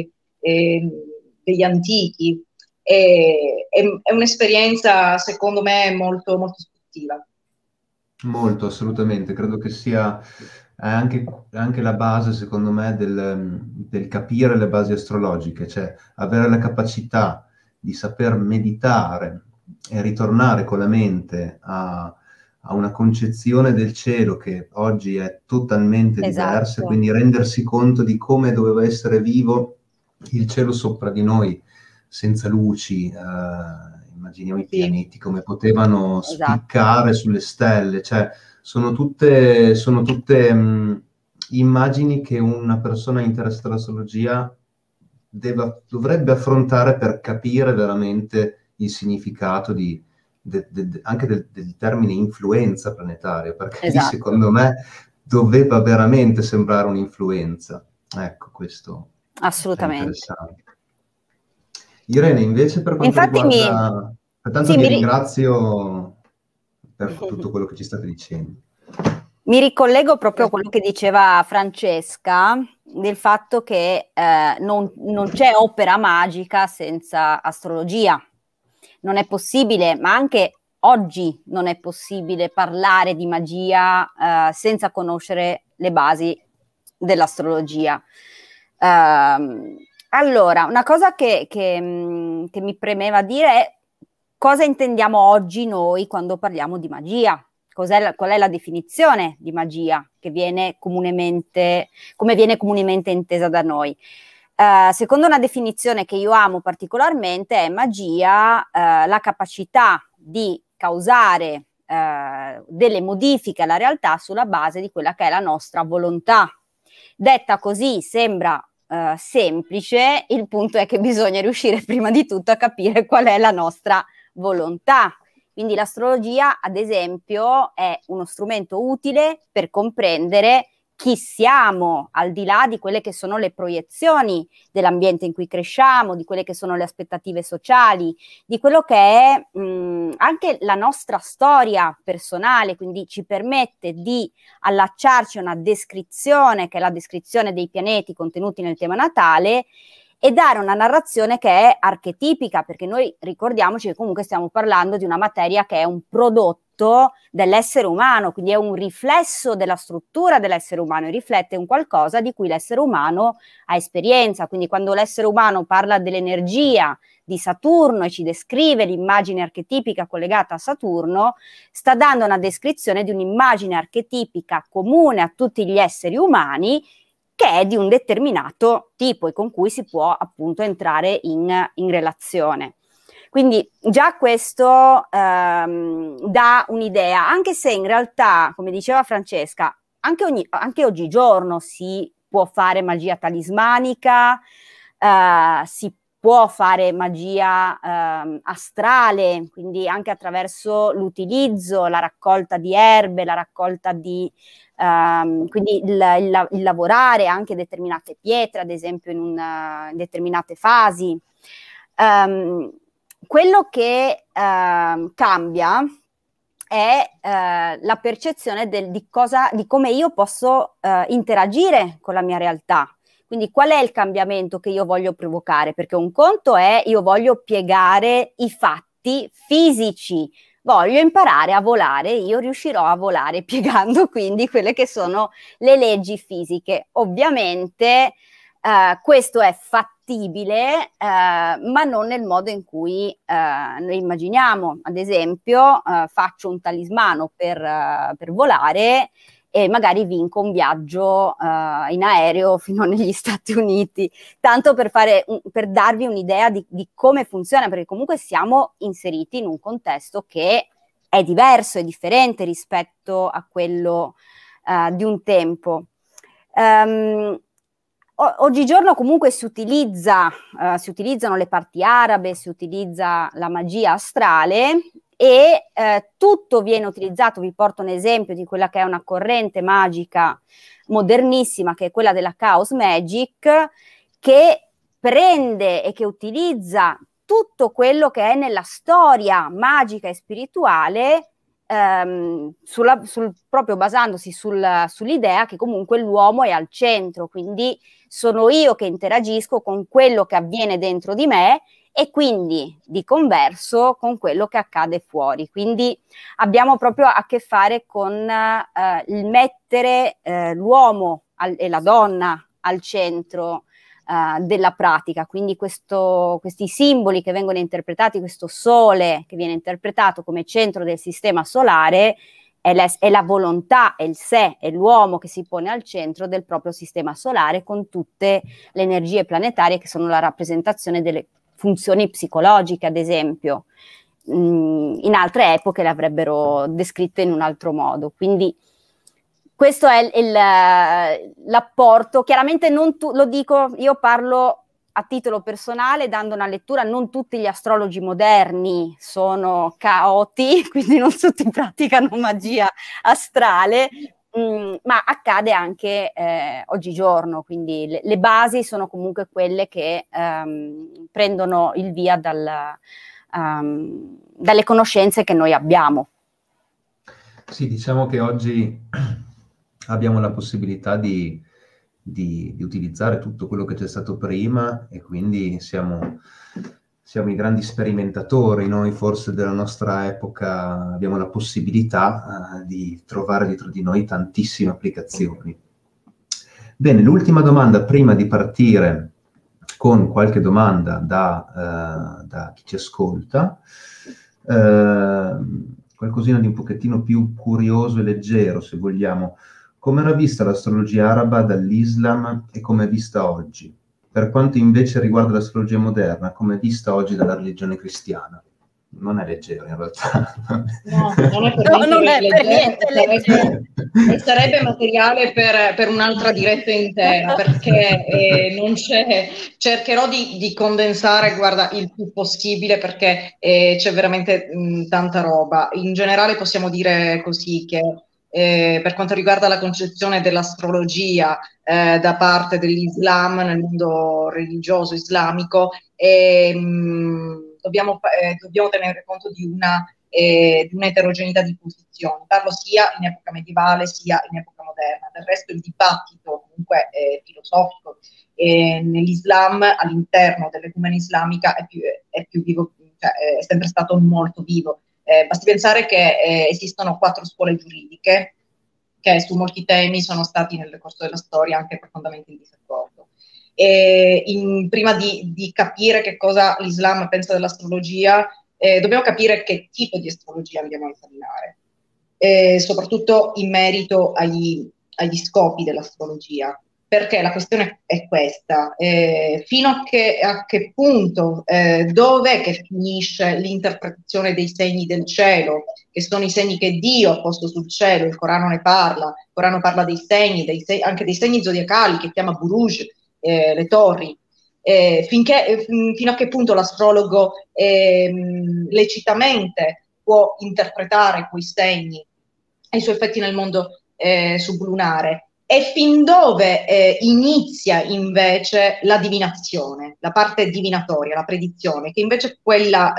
degli antichi. È un'esperienza, secondo me, molto, molto istruttiva. Molto, assolutamente. Credo che sia anche la base, secondo me, del capire le basi astrologiche, cioè avere la capacità di saper meditare e ritornare con la mente a una concezione del cielo che oggi è totalmente diversa, Esatto. quindi rendersi conto di come doveva essere vivo il cielo sopra di noi, senza luci, immaginiamo i pianeti come potevano spiccare sulle stelle, cioè sono tutte immagini che una persona interessata all'astrologia dovrebbe affrontare per capire veramente il significato anche del termine influenza planetaria, perché lì, secondo me, doveva veramente sembrare un'influenza. Ecco, questo assolutamente. è interessante. Irene, invece, per quanto riguarda... Pertanto vi ringrazio per tutto quello che ci state dicendo. Mi ricollego proprio a quello che diceva Francesca, del fatto che non c'è opera magica senza astrologia. Non è possibile, ma anche oggi non è possibile parlare di magia senza conoscere le basi dell'astrologia. Allora, una cosa che mi premeva dire è cosa intendiamo oggi noi quando parliamo di magia. qual è la definizione di magia che viene comunemente, come viene comunemente intesa da noi. Secondo una definizione che io amo particolarmente, è magia la capacità di causare delle modifiche alla realtà sulla base di quella che è la nostra volontà. Detta così sembra semplice, il punto è che bisogna riuscire prima di tutto a capire qual è la nostra volontà. Quindi l'astrologia, ad esempio, è uno strumento utile per comprendere chi siamo, al di là di quelle che sono le proiezioni dell'ambiente in cui cresciamo, di quelle che sono le aspettative sociali, di quello che è anche la nostra storia personale, quindi ci permette di allacciarci a una descrizione, che è la descrizione dei pianeti contenuti nel tema natale, e dare una narrazione che è archetipica, perché noi ricordiamoci che comunque stiamo parlando di una materia che è un prodotto dell'essere umano, quindi è un riflesso della struttura dell'essere umano e riflette un qualcosa di cui l'essere umano ha esperienza. Quindi quando l'essere umano parla dell'energia di Saturno e ci descrive l'immagine archetipica collegata a Saturno, sta dando una descrizione di un'immagine archetipica comune a tutti gli esseri umani, che è di un determinato tipo e con cui si può appunto entrare in relazione. Quindi già questo dà un'idea, anche se in realtà, come diceva Francesca, anche oggigiorno si può fare magia talismanica, si può fare magia astrale, quindi anche attraverso l'utilizzo, la raccolta di erbe, la raccolta di quindi il lavorare anche determinate pietre, ad esempio in determinate fasi. Quello che cambia è la percezione di come io posso interagire con la mia realtà. Quindi qual è il cambiamento che io voglio provocare? Perché un conto è io voglio piegare i fatti fisici, voglio imparare a volare, io riuscirò a volare piegando quindi quelle che sono le leggi fisiche. Ovviamente questo è fattibile, ma non nel modo in cui noi immaginiamo. Ad esempio, faccio un talismano per volare e magari vinco un viaggio in aereo fino negli Stati Uniti, tanto per darvi un'idea di come funziona, perché comunque siamo inseriti in un contesto che è diverso, è differente rispetto a quello di un tempo. Oggigiorno comunque si utilizzano le parti arabe, si utilizza la magia astrale, e tutto viene utilizzato. Vi porto un esempio di quella che è una corrente magica modernissima, che è quella della Chaos Magic, che prende e che utilizza tutto quello che è nella storia magica e spirituale, proprio basandosi sull'idea che comunque l'uomo è al centro, quindi sono io che interagisco con quello che avviene dentro di me e quindi di converso con quello che accade fuori. Quindi abbiamo proprio a che fare con il mettere l'uomo e la donna al centro della pratica. Quindi questi simboli che vengono interpretati, questo sole che viene interpretato come centro del sistema solare, è la volontà, è il sé, è l'uomo che si pone al centro del proprio sistema solare, con tutte le energie planetarie che sono la rappresentazione delle funzioni psicologiche, ad esempio. In altre epoche le avrebbero descritte in un altro modo. Quindi questo è l'apporto. Chiaramente lo dico, io parlo a titolo personale, dando una lettura. Non tutti gli astrologi moderni sono caoti, quindi non tutti praticano magia astrale, ma accade anche oggigiorno, quindi le basi sono comunque quelle che prendono il via dalle conoscenze che noi abbiamo. Sì, diciamo che oggi abbiamo la possibilità di utilizzare tutto quello che c'è stato prima, e quindi siamo i grandi sperimentatori. Noi forse della nostra epoca abbiamo la possibilità di trovare dietro di noi tantissime applicazioni. Bene, l'ultima domanda prima di partire con qualche domanda da chi ci ascolta. qualcosina di un pochettino più curioso e leggero, se vogliamo. Come era vista l'astrologia araba dall'Islam e come è vista oggi? Per quanto invece riguarda l'astrologia moderna, come è vista oggi dalla religione cristiana? Non è leggero in realtà. No, non è per No, niente non è per leggero, niente leggero. e sarebbe materiale per un'altra diretta intera, perché non c'è, cercherò di condensare, guarda, il più possibile, perché c'è veramente tanta roba. In generale possiamo dire così che per quanto riguarda la concezione dell'astrologia da parte dell'Islam nel mondo religioso islamico, dobbiamo tenere conto di un'eterogeneità di posizioni. Parlo sia in epoca medievale sia in epoca moderna. Del resto il dibattito comunque filosofico nell'Islam, all'interno dell'ecumene islamica, è più vivo, cioè, è sempre stato molto vivo. Basti pensare che esistono 4 scuole giuridiche che su molti temi sono stati nel corso della storia anche profondamente in disaccordo. Prima di capire che cosa l'Islam pensa dell'astrologia, dobbiamo capire che tipo di astrologia andiamo a esaminare, soprattutto in merito agli scopi dell'astrologia. Perché la questione è questa, fino a che punto, dov'è che finisce l'interpretazione dei segni del cielo, che sono i segni che Dio ha posto sul cielo, il Corano ne parla, il Corano parla dei segni, anche dei segni zodiacali che chiama Buruj, le torri, fino a che punto l'astrologo lecitamente può interpretare quei segni e i suoi effetti nel mondo sublunare, e fin dove inizia invece la divinazione, la parte divinatoria, la predizione, che invece quella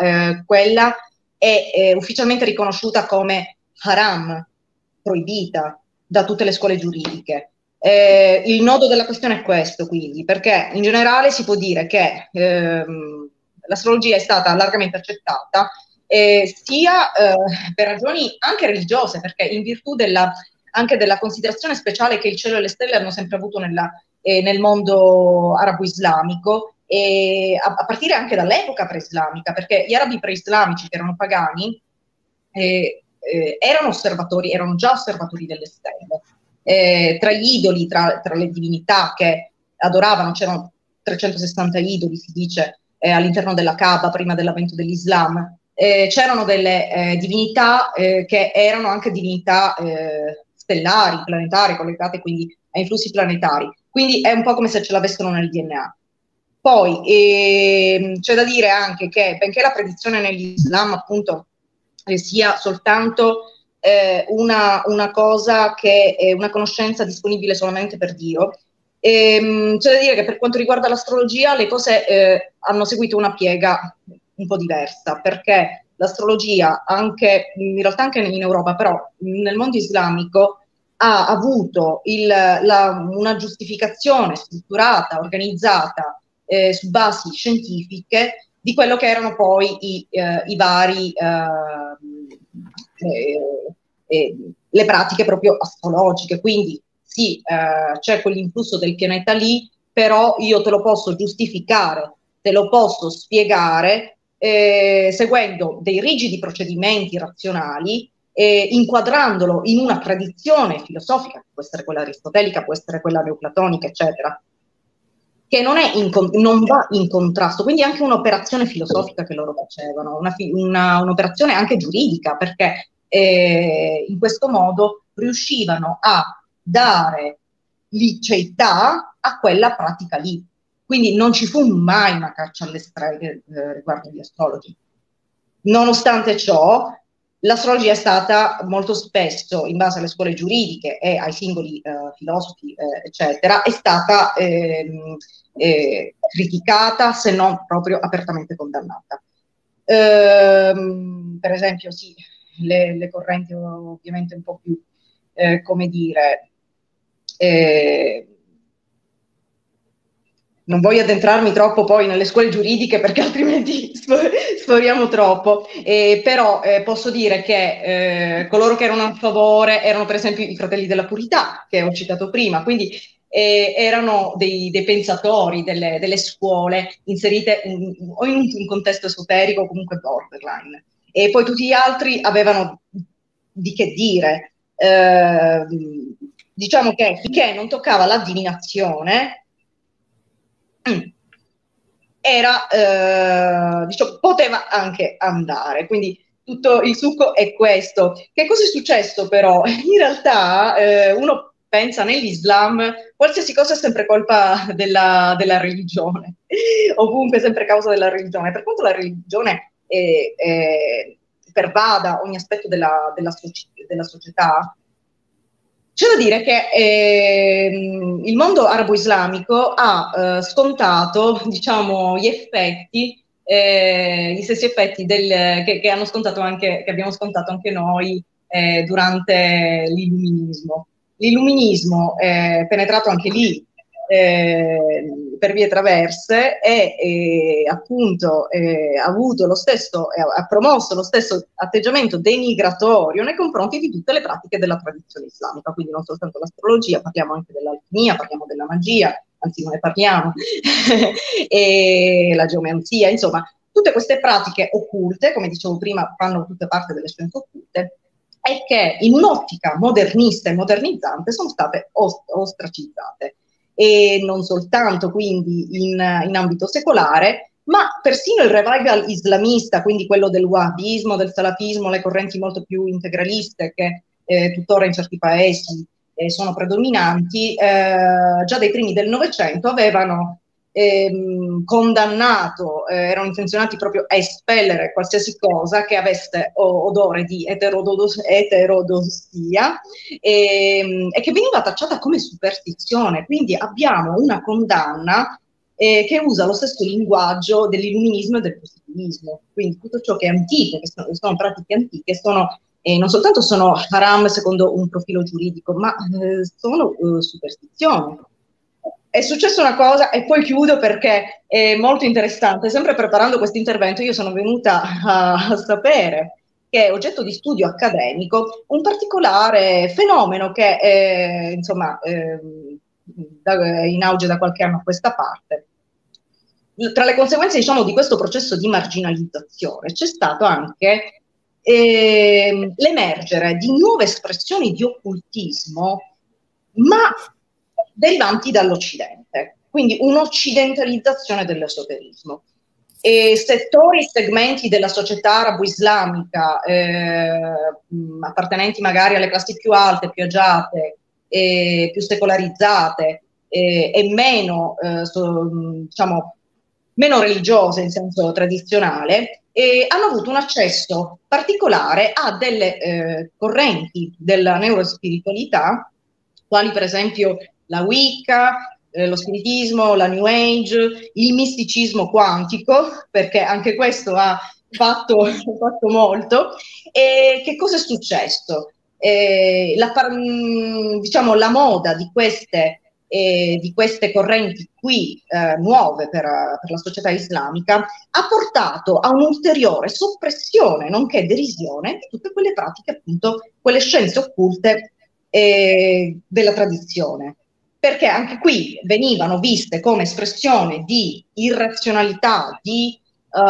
è ufficialmente riconosciuta come haram, proibita da tutte le scuole giuridiche. Il nodo della questione è questo, quindi, perché in generale si può dire che l'astrologia è stata largamente accettata sia per ragioni anche religiose, perché in virtù anche della considerazione speciale che il cielo e le stelle hanno sempre avuto nel mondo arabo-islamico, a partire anche dall'epoca pre-islamica, perché gli arabi pre-islamici, che erano pagani, erano già osservatori delle stelle. Tra gli idoli, tra le divinità che adoravano, c'erano 360 idoli, si dice, all'interno della Kaaba prima dell'avvento dell'Islam. C'erano delle divinità che erano anche divinità stellari, planetari, collegate quindi a influssi planetari. Quindi è un po' come se ce l'avessero nel DNA. Poi c'è da dire anche che, benché la predizione nell'Islam appunto sia soltanto una cosa che è una conoscenza disponibile solamente per Dio, c'è da dire che per quanto riguarda l'astrologia le cose hanno seguito una piega un po' diversa, perché l'astrologia, in realtà anche in Europa, però nel mondo islamico, ha avuto una giustificazione strutturata, organizzata su basi scientifiche di quello che erano poi i vari le pratiche proprio astrologiche. Quindi sì, c'è quell'influsso del pianeta lì, però io te lo posso giustificare, te lo posso spiegare seguendo dei rigidi procedimenti razionali, inquadrandolo in una tradizione filosofica, può essere quella aristotelica, può essere quella neoplatonica, eccetera, che non va in contrasto. Quindi anche un'operazione filosofica che loro facevano, un'operazione anche giuridica, perché in questo modo riuscivano a dare liceità a quella pratica lì. Quindi non ci fu mai una caccia alle streghe riguardo gli astrologi. Nonostante ciò, l'astrologia è stata molto spesso, in base alle scuole giuridiche e ai singoli filosofi, eccetera, è stata criticata, se non proprio apertamente condannata. Per esempio, sì, le correnti ovviamente un po' più, come dire, non voglio addentrarmi troppo poi nelle scuole giuridiche perché altrimenti sforiamo troppo, però posso dire che coloro che erano a favore erano per esempio i Fratelli della Purità, che ho citato prima, quindi erano dei pensatori delle scuole inserite o in un contesto esoterico o comunque borderline. e poi tutti gli altri avevano di che dire. Diciamo che finché non toccava la divinazione, diciamo, poteva anche andare. Quindi tutto il succo è questo. Che cosa è successo però? In realtà uno pensa nell'Islam, qualsiasi cosa è sempre colpa della religione, ovunque è sempre causa della religione. Per quanto la religione pervada ogni aspetto della società, c'è da dire che il mondo arabo-islamico ha scontato, diciamo, gli stessi effetti che hanno scontato che abbiamo scontato anche noi durante l'illuminismo. L'illuminismo è penetrato anche lì per vie traverse e appunto ha promosso lo stesso atteggiamento denigratorio nei confronti di tutte le pratiche della tradizione islamica, quindi non soltanto l'astrologia, parliamo anche dell'alchimia, parliamo della magia, anzi non ne parliamo, e la geomanzia, insomma, tutte queste pratiche occulte, come dicevo prima, fanno tutte parte delle scienze occulte, e che in un'ottica modernista e modernizzante sono state ostracizzate. E non soltanto quindi in ambito secolare, ma persino il revival islamista, quindi quello del wahhabismo, del salafismo, le correnti molto più integraliste che tuttora in certi paesi sono predominanti, già dai primi del Novecento avevano condannato, erano intenzionati proprio a espellere qualsiasi cosa che avesse odore di eterodossia e che veniva tacciata come superstizione. Quindi abbiamo una condanna che usa lo stesso linguaggio dell'illuminismo e del positivismo. Quindi tutto ciò che è antico, che sono pratiche antiche, non soltanto sono haram secondo un profilo giuridico, ma sono superstizioni. È successa una cosa, e poi chiudo perché è molto interessante. Sempre preparando questo intervento io sono venuta a sapere che è oggetto di studio accademico un particolare fenomeno che è in auge da qualche anno a questa parte. Tra le conseguenze, diciamo, di questo processo di marginalizzazione c'è stato anche l'emergere di nuove espressioni di occultismo, ma derivanti dall'Occidente, quindi un'occidentalizzazione dell'esoterismo. Settori e segmenti della società arabo-islamica appartenenti magari alle classi più alte, più agiate, più secolarizzate e meno, diciamo, meno religiose in senso tradizionale, hanno avuto un accesso particolare a delle correnti della neurospiritualità, quali per esempio la Wicca, lo spiritismo, la New Age, il misticismo quantico, perché anche questo ha fatto molto. E che cosa è successo? Diciamo, la moda di queste correnti qui nuove per la società islamica ha portato a un'ulteriore soppressione nonché derisione di tutte quelle pratiche, appunto, quelle scienze occulte della tradizione, perché anche qui venivano viste come espressione di irrazionalità, di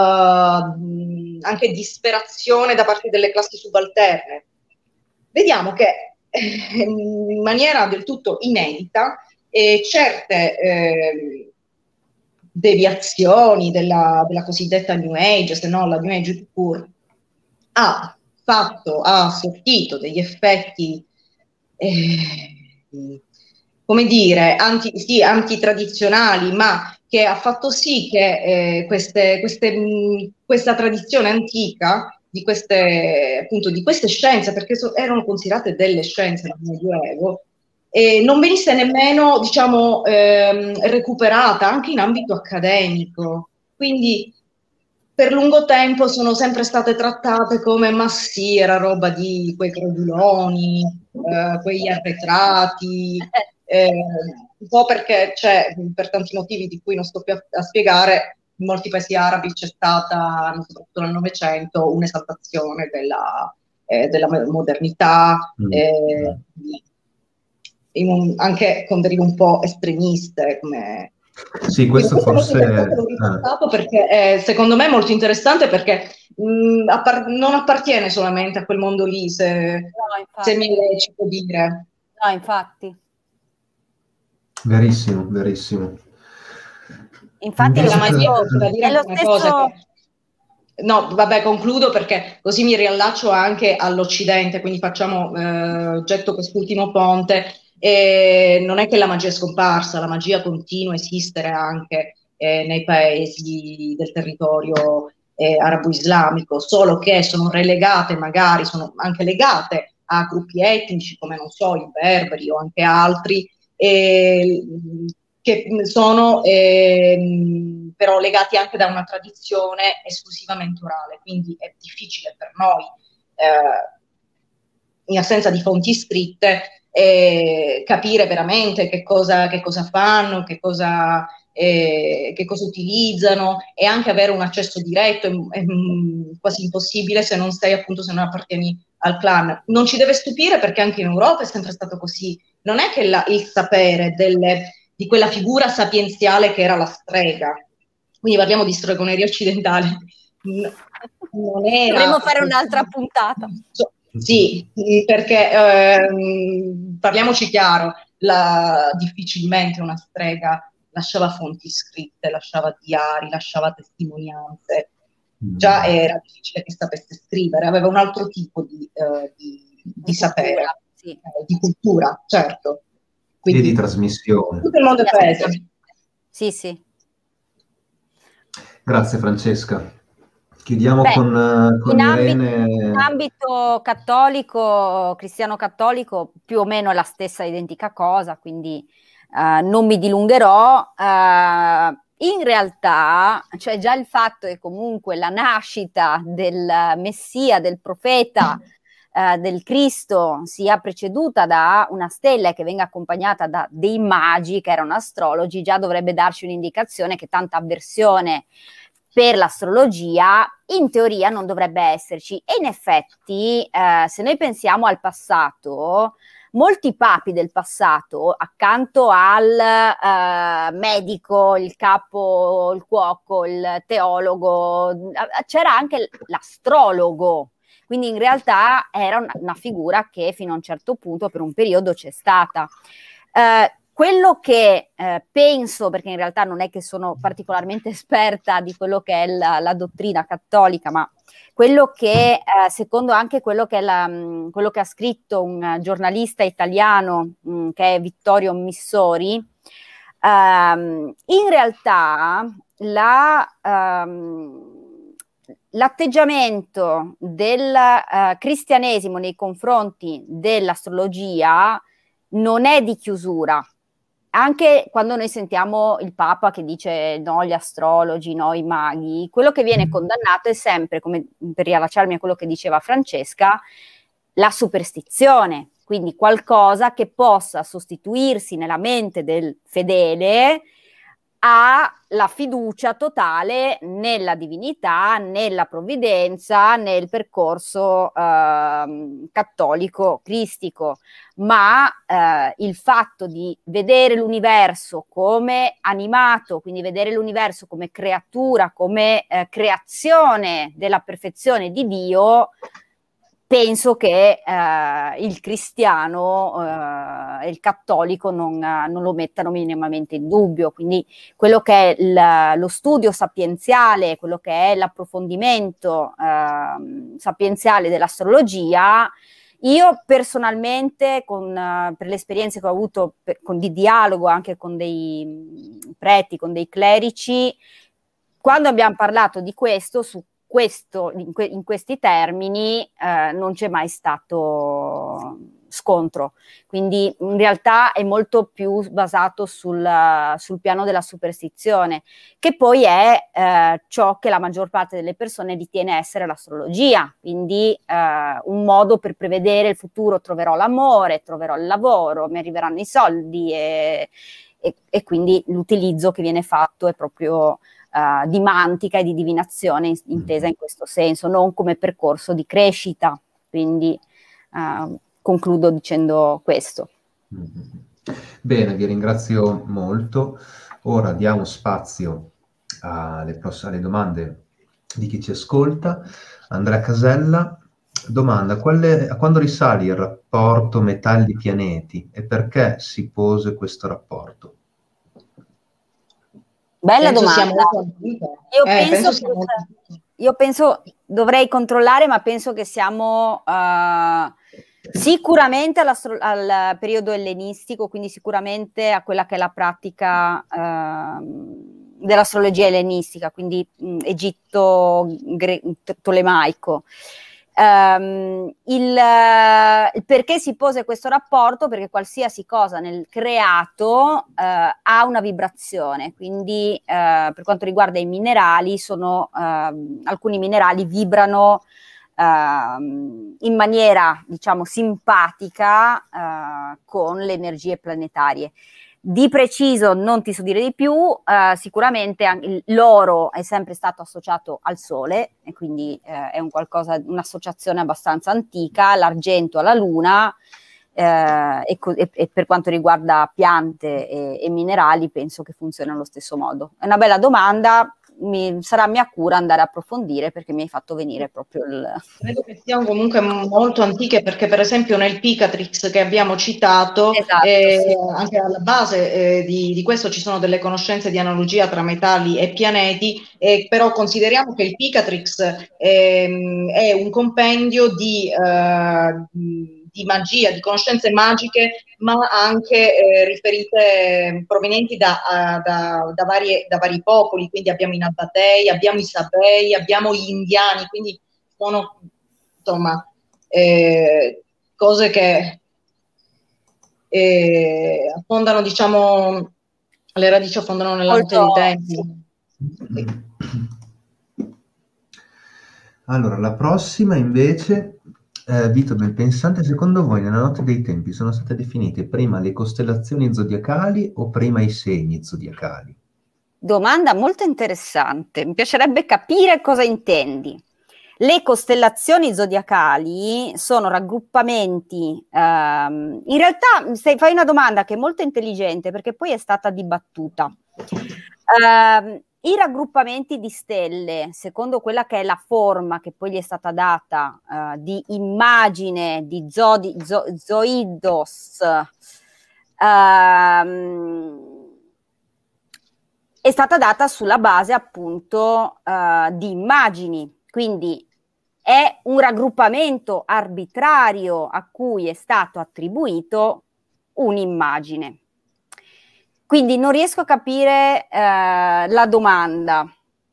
anche disperazione da parte delle classi subalterne. Vediamo che in maniera del tutto inedita certe deviazioni della cosiddetta New Age, se no la New Age pur, ha sortito degli effetti come dire, antitradizionali, ma che ha fatto sì che questa tradizione antica di queste scienze, perché erano considerate delle scienze nel Medioevo, non venisse nemmeno, diciamo, recuperata anche in ambito accademico. Quindi per lungo tempo sono sempre state trattate come, ma sì, era roba di quei creduloni, quegli arretrati, un po' perché c'è, per tanti motivi di cui non sto più a spiegare, in molti paesi arabi c'è stata, soprattutto nel Novecento, un'esaltazione della modernità, anche con derive un po' estremiste, come Sì, questo forse... l'ho riportato perché secondo me è molto interessante perché non appartiene solamente a quel mondo lì, se mi è lecito dire. No, infatti. Verissimo, verissimo. Infatti la magia, per dire lo una stesso... cosa che... No, vabbè, concludo perché così mi riallaccio anche all'Occidente, quindi getto quest'ultimo ponte. E non è che la magia è scomparsa, la magia continua a esistere anche nei paesi del territorio arabo-islamico, solo che sono relegate, magari sono anche legate a gruppi etnici come, non so, i berberi o anche altri, che sono però legati anche da una tradizione esclusivamente orale, quindi è difficile per noi, in assenza di fonti scritte, capire veramente che cosa fanno, che cosa utilizzano, e anche avere un accesso diretto è quasi impossibile se non appartieni al clan. Non ci deve stupire perché anche in Europa è sempre stato così. Non è che il sapere di quella figura sapienziale che era la strega, quindi parliamo di stregoneria occidentale, non era... Dovremmo fare un'altra puntata. Sì, perché parliamoci chiaro, difficilmente una strega lasciava fonti scritte, lasciava diari, lasciava testimonianze. Già era difficile che sapesse scrivere, aveva un altro tipo di sapere, sì. Di cultura, certo. Quindi, e di trasmissione. Tutto il mondo è paese. Sì, sì. Grazie Francesca. Chiudiamo con Irene. In ambito cattolico, cristiano-cattolico, più o meno è la stessa identica cosa, quindi non mi dilungherò. In realtà, cioè già il fatto che comunque la nascita del Messia, del profeta, del Cristo sia preceduta da una stella e che venga accompagnata da dei magi che erano astrologi, già dovrebbe darci un'indicazione che tanta avversione per l'astrologia in teoria non dovrebbe esserci. E in effetti, se noi pensiamo al passato, molti papi del passato, accanto al medico, il capo, il cuoco, il teologo, c'era anche l'astrologo. Quindi in realtà era una figura che fino a un certo punto per un periodo c'è stata. Quello che penso, perché in realtà non è che sono particolarmente esperta di quello che è la dottrina cattolica, ma quello che, secondo anche quello che ha scritto un giornalista italiano che è Vittorio Missori, in realtà l'atteggiamento del cristianesimo nei confronti dell'astrologia non è di chiusura. Anche quando noi sentiamo il Papa che dice no gli astrologi, no i maghi, quello che viene condannato è sempre, come per riallacciarmi a quello che diceva Francesca, la superstizione, quindi qualcosa che possa sostituirsi nella mente del fedele alla fiducia totale nella divinità, nella provvidenza, nel percorso cattolico, cristico, ma il fatto di vedere l'universo come animato, quindi vedere l'universo come creatura, come creazione della perfezione di Dio, penso che il cristiano e il cattolico non lo mettano minimamente in dubbio. Quindi quello che è lo studio sapienziale, quello che è l'approfondimento sapienziale dell'astrologia, io personalmente, per le esperienze che ho avuto di dialogo anche con dei preti, con dei clerici, quando abbiamo parlato di questo, in questi termini non c'è mai stato scontro, quindi in realtà è molto più basato sul piano della superstizione, che poi è ciò che la maggior parte delle persone ritiene essere l'astrologia, quindi un modo per prevedere il futuro: troverò l'amore, troverò il lavoro, mi arriveranno i soldi, e quindi l'utilizzo che viene fatto è proprio di mantica e di divinazione intesa in questo senso, non come percorso di crescita. Quindi concludo dicendo questo. Bene, vi ringrazio molto. Ora diamo spazio alle domande di chi ci ascolta. Andrea Casella domanda: a quando risale il rapporto metalli-pianeti e perché si pose questo rapporto? Bella Penso sia domanda. molto antica. Io penso, dovrei controllare, ma penso che siamo sicuramente al periodo ellenistico, quindi sicuramente a quella che è la pratica dell'astrologia ellenistica, quindi Egitto tolemaico. Il perché si pose questo rapporto? Perché qualsiasi cosa nel creato ha una vibrazione, quindi per quanto riguarda i minerali, alcuni minerali vibrano in maniera, diciamo, simpatica con le energie planetarie. Di preciso non ti so dire di più, sicuramente l'oro è sempre stato associato al sole e quindi è un'associazione abbastanza antica, l'argento alla luna e per quanto riguarda piante e minerali penso che funzioni allo stesso modo. È una bella domanda, sarà mia cura andare a approfondire perché mi hai fatto venire proprio Credo che siano comunque molto antiche perché per esempio nel Picatrix che abbiamo citato, esatto, sì. anche alla base di questo ci sono delle conoscenze di analogia tra metalli e pianeti, però consideriamo che il Picatrix è un compendio di magia, di conoscenze magiche, ma anche riferite, provenienti da vari popoli, quindi abbiamo i Nabatei, abbiamo i Sabei, abbiamo gli indiani, quindi sono insomma cose che affondano, diciamo, le radici affondano nella notte dei tempi. Sì. Allora, la prossima invece, Vito Belpensante, secondo voi nella notte dei tempi sono state definite prima le costellazioni zodiacali o prima i segni zodiacali? Domanda molto interessante, mi piacerebbe capire cosa intendi. Le costellazioni zodiacali sono raggruppamenti, in realtà fai una domanda che è molto intelligente perché poi è stata dibattuta. I raggruppamenti di stelle, secondo quella che è la forma che poi gli è stata data di immagine di Zoidos, è stata data sulla base appunto di immagini, quindi è un raggruppamento arbitrario a cui è stato attribuito un'immagine. Quindi non riesco a capire la domanda.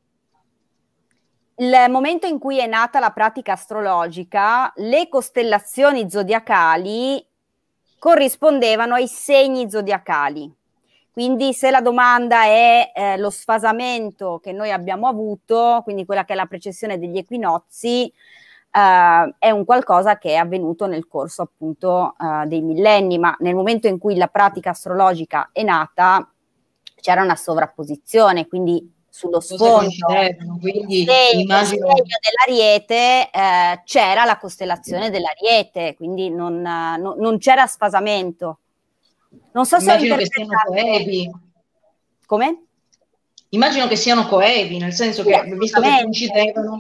Il momento in cui è nata la pratica astrologica, le costellazioni zodiacali corrispondevano ai segni zodiacali. Quindi se la domanda è lo sfasamento che noi abbiamo avuto, quindi quella che è la precessione degli equinozi, è un qualcosa che è avvenuto nel corso appunto dei millenni, ma nel momento in cui la pratica astrologica è nata c'era una sovrapposizione, quindi sullo sfondo quindi immagino segno dell'Ariete c'era la costellazione dell'Ariete, quindi non c'era sfasamento. Non so se immagino che siano coevi. Come? Immagino che siano coevi, nel senso che visto che coincidevano.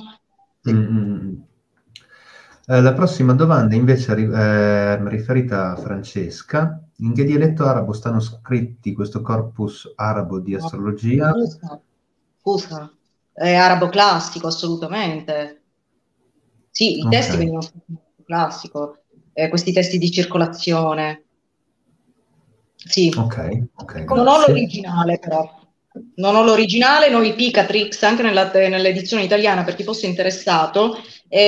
La prossima domanda invece è riferita a Francesca. In che dialetto arabo stanno scritti questo corpus arabo di astrologia? Scusa, è arabo classico, assolutamente. Sì, i testi venivano scritti in arabo classico, questi testi di circolazione. Sì. Ok. Non ho l'originale però. Non ho l'originale, noi Picatrix, anche nell'edizione italiana, per chi fosse interessato.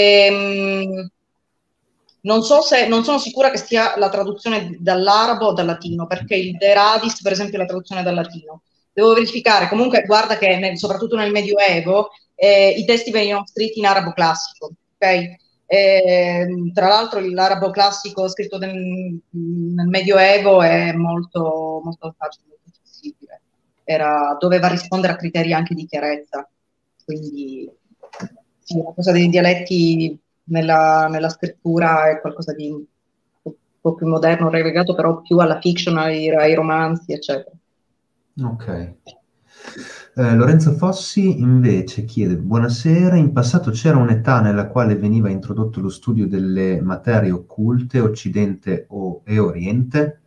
Non sono sicura che sia la traduzione dall'arabo o dal latino, perché il De Radis, per esempio, è la traduzione dal latino. Devo verificare. Comunque, guarda che soprattutto nel Medioevo i testi venivano scritti in arabo classico, ok? Tra l'altro l'arabo classico scritto nel Medioevo è molto, molto facile, molto accessibile. Doveva rispondere a criteri anche di chiarezza. Quindi sì, la cosa dei dialetti nella scrittura è qualcosa di un po' più moderno, relegato però più alla fiction, ai romanzi, eccetera. Ok. Lorenzo Fossi invece chiede: buonasera, in passato c'era un'età nella quale veniva introdotto lo studio delle materie occulte, Occidente e Oriente?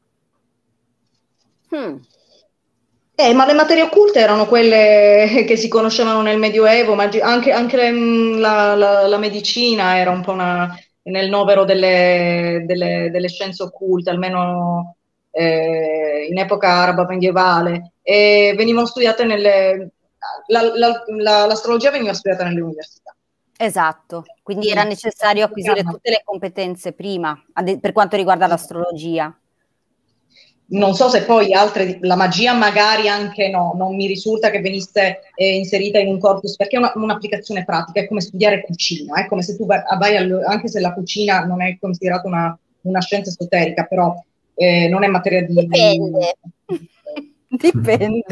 Ma le materie occulte erano quelle che si conoscevano nel Medioevo, ma anche la medicina era un po' nel novero delle scienze occulte, almeno in epoca araba medievale, e venivano studiate l'astrologia veniva studiata nelle università. Esatto, quindi era necessario acquisire tutte le competenze prima, per quanto riguarda l'astrologia. Non so se poi la magia magari anche no, non mi risulta che venisse inserita in un corpus, perché è un'applicazione pratica, è come studiare cucina, è come se tu anche se la cucina non è considerata una scienza esoterica, però non è materia di... Dipende. Dipende.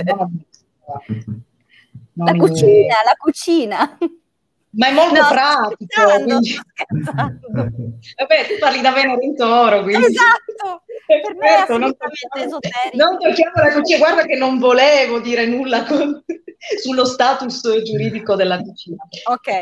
La cucina. Ma è molto pratico. Quindi... Vabbè, tu parli da Venere in Toro, quindi... Esatto, per me è assolutamente esoterico. Non tocchiamo la cucina, guarda che non volevo dire nulla sullo status giuridico della cucina. Ok.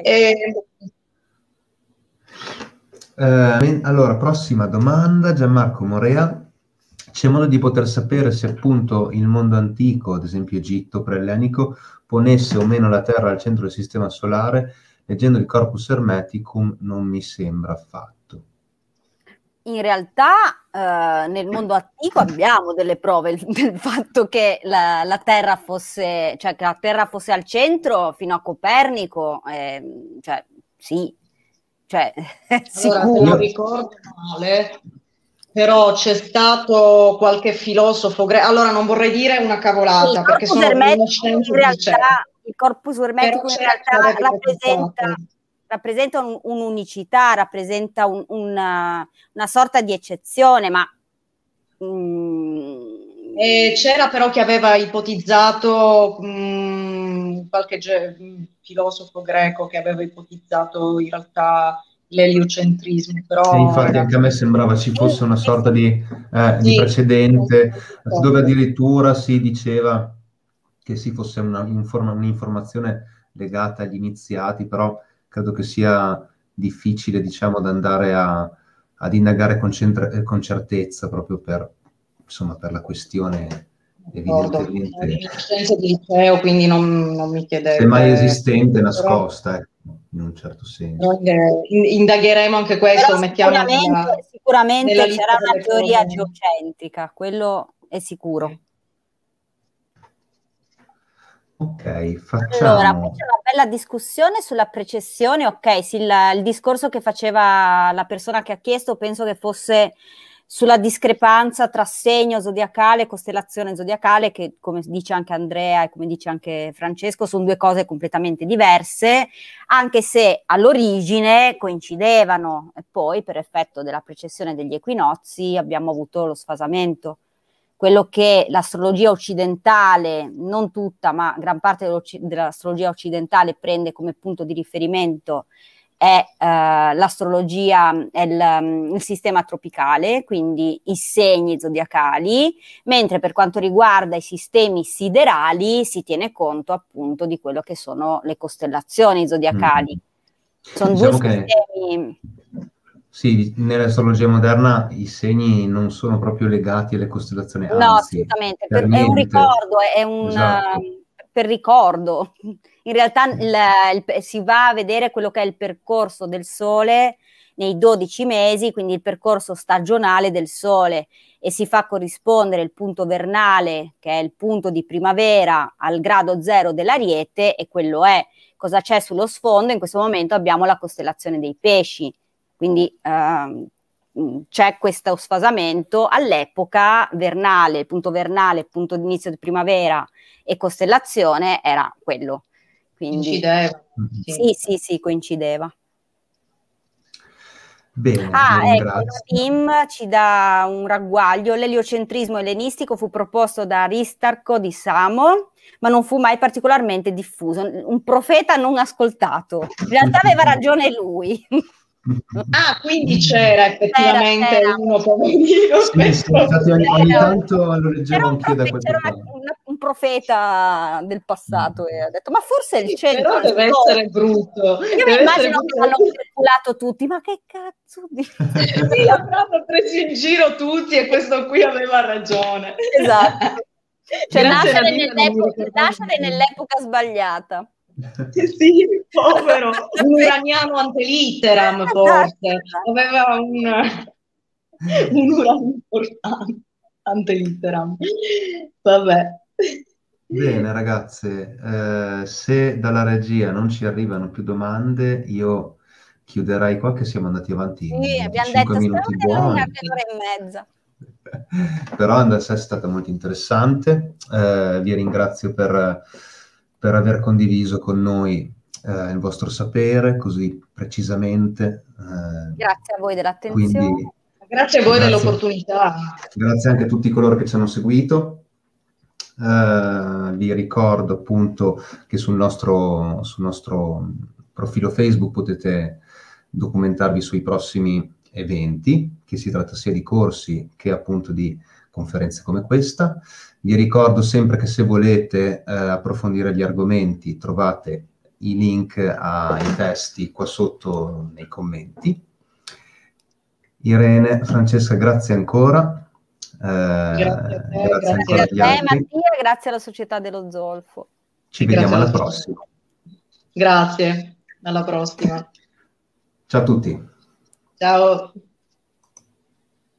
Allora, prossima domanda, Gianmarco Morea. C'è modo di poter sapere se appunto il mondo antico, ad esempio Egitto pre-ellenico, ponesse o meno la Terra al centro del sistema solare? Leggendo il Corpus Hermeticum non mi sembra affatto. In realtà nel mondo antico abbiamo delle prove del fatto che la Terra fosse, cioè che la Terra fosse al centro fino a Copernico, cioè sì, cioè allora, se non ricordo male, però c'è stato qualche filosofo greco, allora non vorrei dire una cavolata, perché sono conoscenze in realtà il Corpus Hermeticum in realtà rappresenta un'unicità, rappresenta una sorta di eccezione, ma c'era però che aveva ipotizzato qualche filosofo greco che aveva ipotizzato in realtà l'eliocentrismo, però infatti anche a me sembrava ci fosse una sorta di precedente dove addirittura si diceva che si fosse un'informazione legata agli iniziati, però credo che sia difficile, diciamo, da andare ad indagare con certezza, proprio per la questione evidentemente scienze di liceo, quindi non mi chiedevo. Semmai esistente, nascosta, in un certo senso. Indagheremo anche questo, mettiamo sicuramente c'era una teoria geocentrica, quello è sicuro. Ok, facciamo... Allora, qui c'è una bella discussione sulla precessione. Ok, sì, il discorso che faceva la persona che ha chiesto penso che fosse sulla discrepanza tra segno zodiacale e costellazione zodiacale, che come dice anche Andrea e come dice anche Francesco sono due cose completamente diverse, anche se all'origine coincidevano e poi per effetto della precessione degli equinozi abbiamo avuto lo sfasamento. Quello che l'astrologia occidentale, non tutta, ma gran parte dell'astrologia occidentale prende come punto di riferimento è l'astrologia, è il sistema tropicale, quindi i segni zodiacali, mentre per quanto riguarda i sistemi siderali si tiene conto appunto di quello che sono le costellazioni zodiacali. Sono due sistemi... Sì, nell'astrologia moderna i segni non sono proprio legati alle costellazioni, no, anzi, assolutamente, è un ricordo, è un... Esatto. Per ricordo. In realtà si va a vedere quello che è il percorso del Sole nei 12 mesi, quindi il percorso stagionale del Sole, e si fa corrispondere il punto vernale, che è il punto di primavera, al grado 0 dell'Ariete, e quello è. Cosa c'è sullo sfondo? In questo momento abbiamo la costellazione dei Pesci, quindi c'è questo sfasamento. All'epoca vernale, il punto d'inizio di primavera e costellazione era quello. Quindi, coincideva. Sì, coincideva. Bene, ecco, Nadim ci dà un ragguaglio. L'eliocentrismo ellenistico fu proposto da Aristarco di Samo, ma non fu mai particolarmente diffuso. Un profeta non ascoltato. In realtà aveva ragione lui. Ah, quindi c'era effettivamente uno poverino. Sì, infatti ogni tanto lo leggevo anch'io da quel c'era profeta del passato e ha detto, ma forse il cielo... Però deve essere brutto. Io mi immagino che l'hanno calcolato tutti, ma che cazzo di... Sì, l'avranno preso in giro tutti e questo qui aveva ragione. Esatto. Cioè Grazie, nascere Nadine, nell'epoca sbagliata. Sì, povero, un uraniano ante litteram forse, Esatto. aveva un uranio importante ante litteram. Vabbè. Bene, ragazze, se dalla regia non ci arrivano più domande, io chiuderei qua che siamo andati avanti Sì, abbiamo 25 detto, spero minuti che non buoni. abbia un'ora e mezza. Però è stata molto interessante. Vi ringrazio per aver condiviso con noi il vostro sapere così precisamente. Grazie a voi dell'attenzione. Quindi, Grazie a voi dell'opportunità. Grazie anche a tutti coloro che ci hanno seguito. Vi ricordo appunto che sul nostro profilo Facebook potete documentarvi sui prossimi eventi, che si tratta sia di corsi che appunto di conferenze come questa. Vi ricordo sempre che se volete approfondire gli argomenti trovate i link ai testi qua sotto nei commenti. Irene, Francesca, grazie ancora. Grazie a te, grazie ancora agli a te, altri. Mattia, grazie alla Società dello Zolfo. Ci vediamo alla prossima. Grazie, alla prossima. Ciao a tutti. Ciao.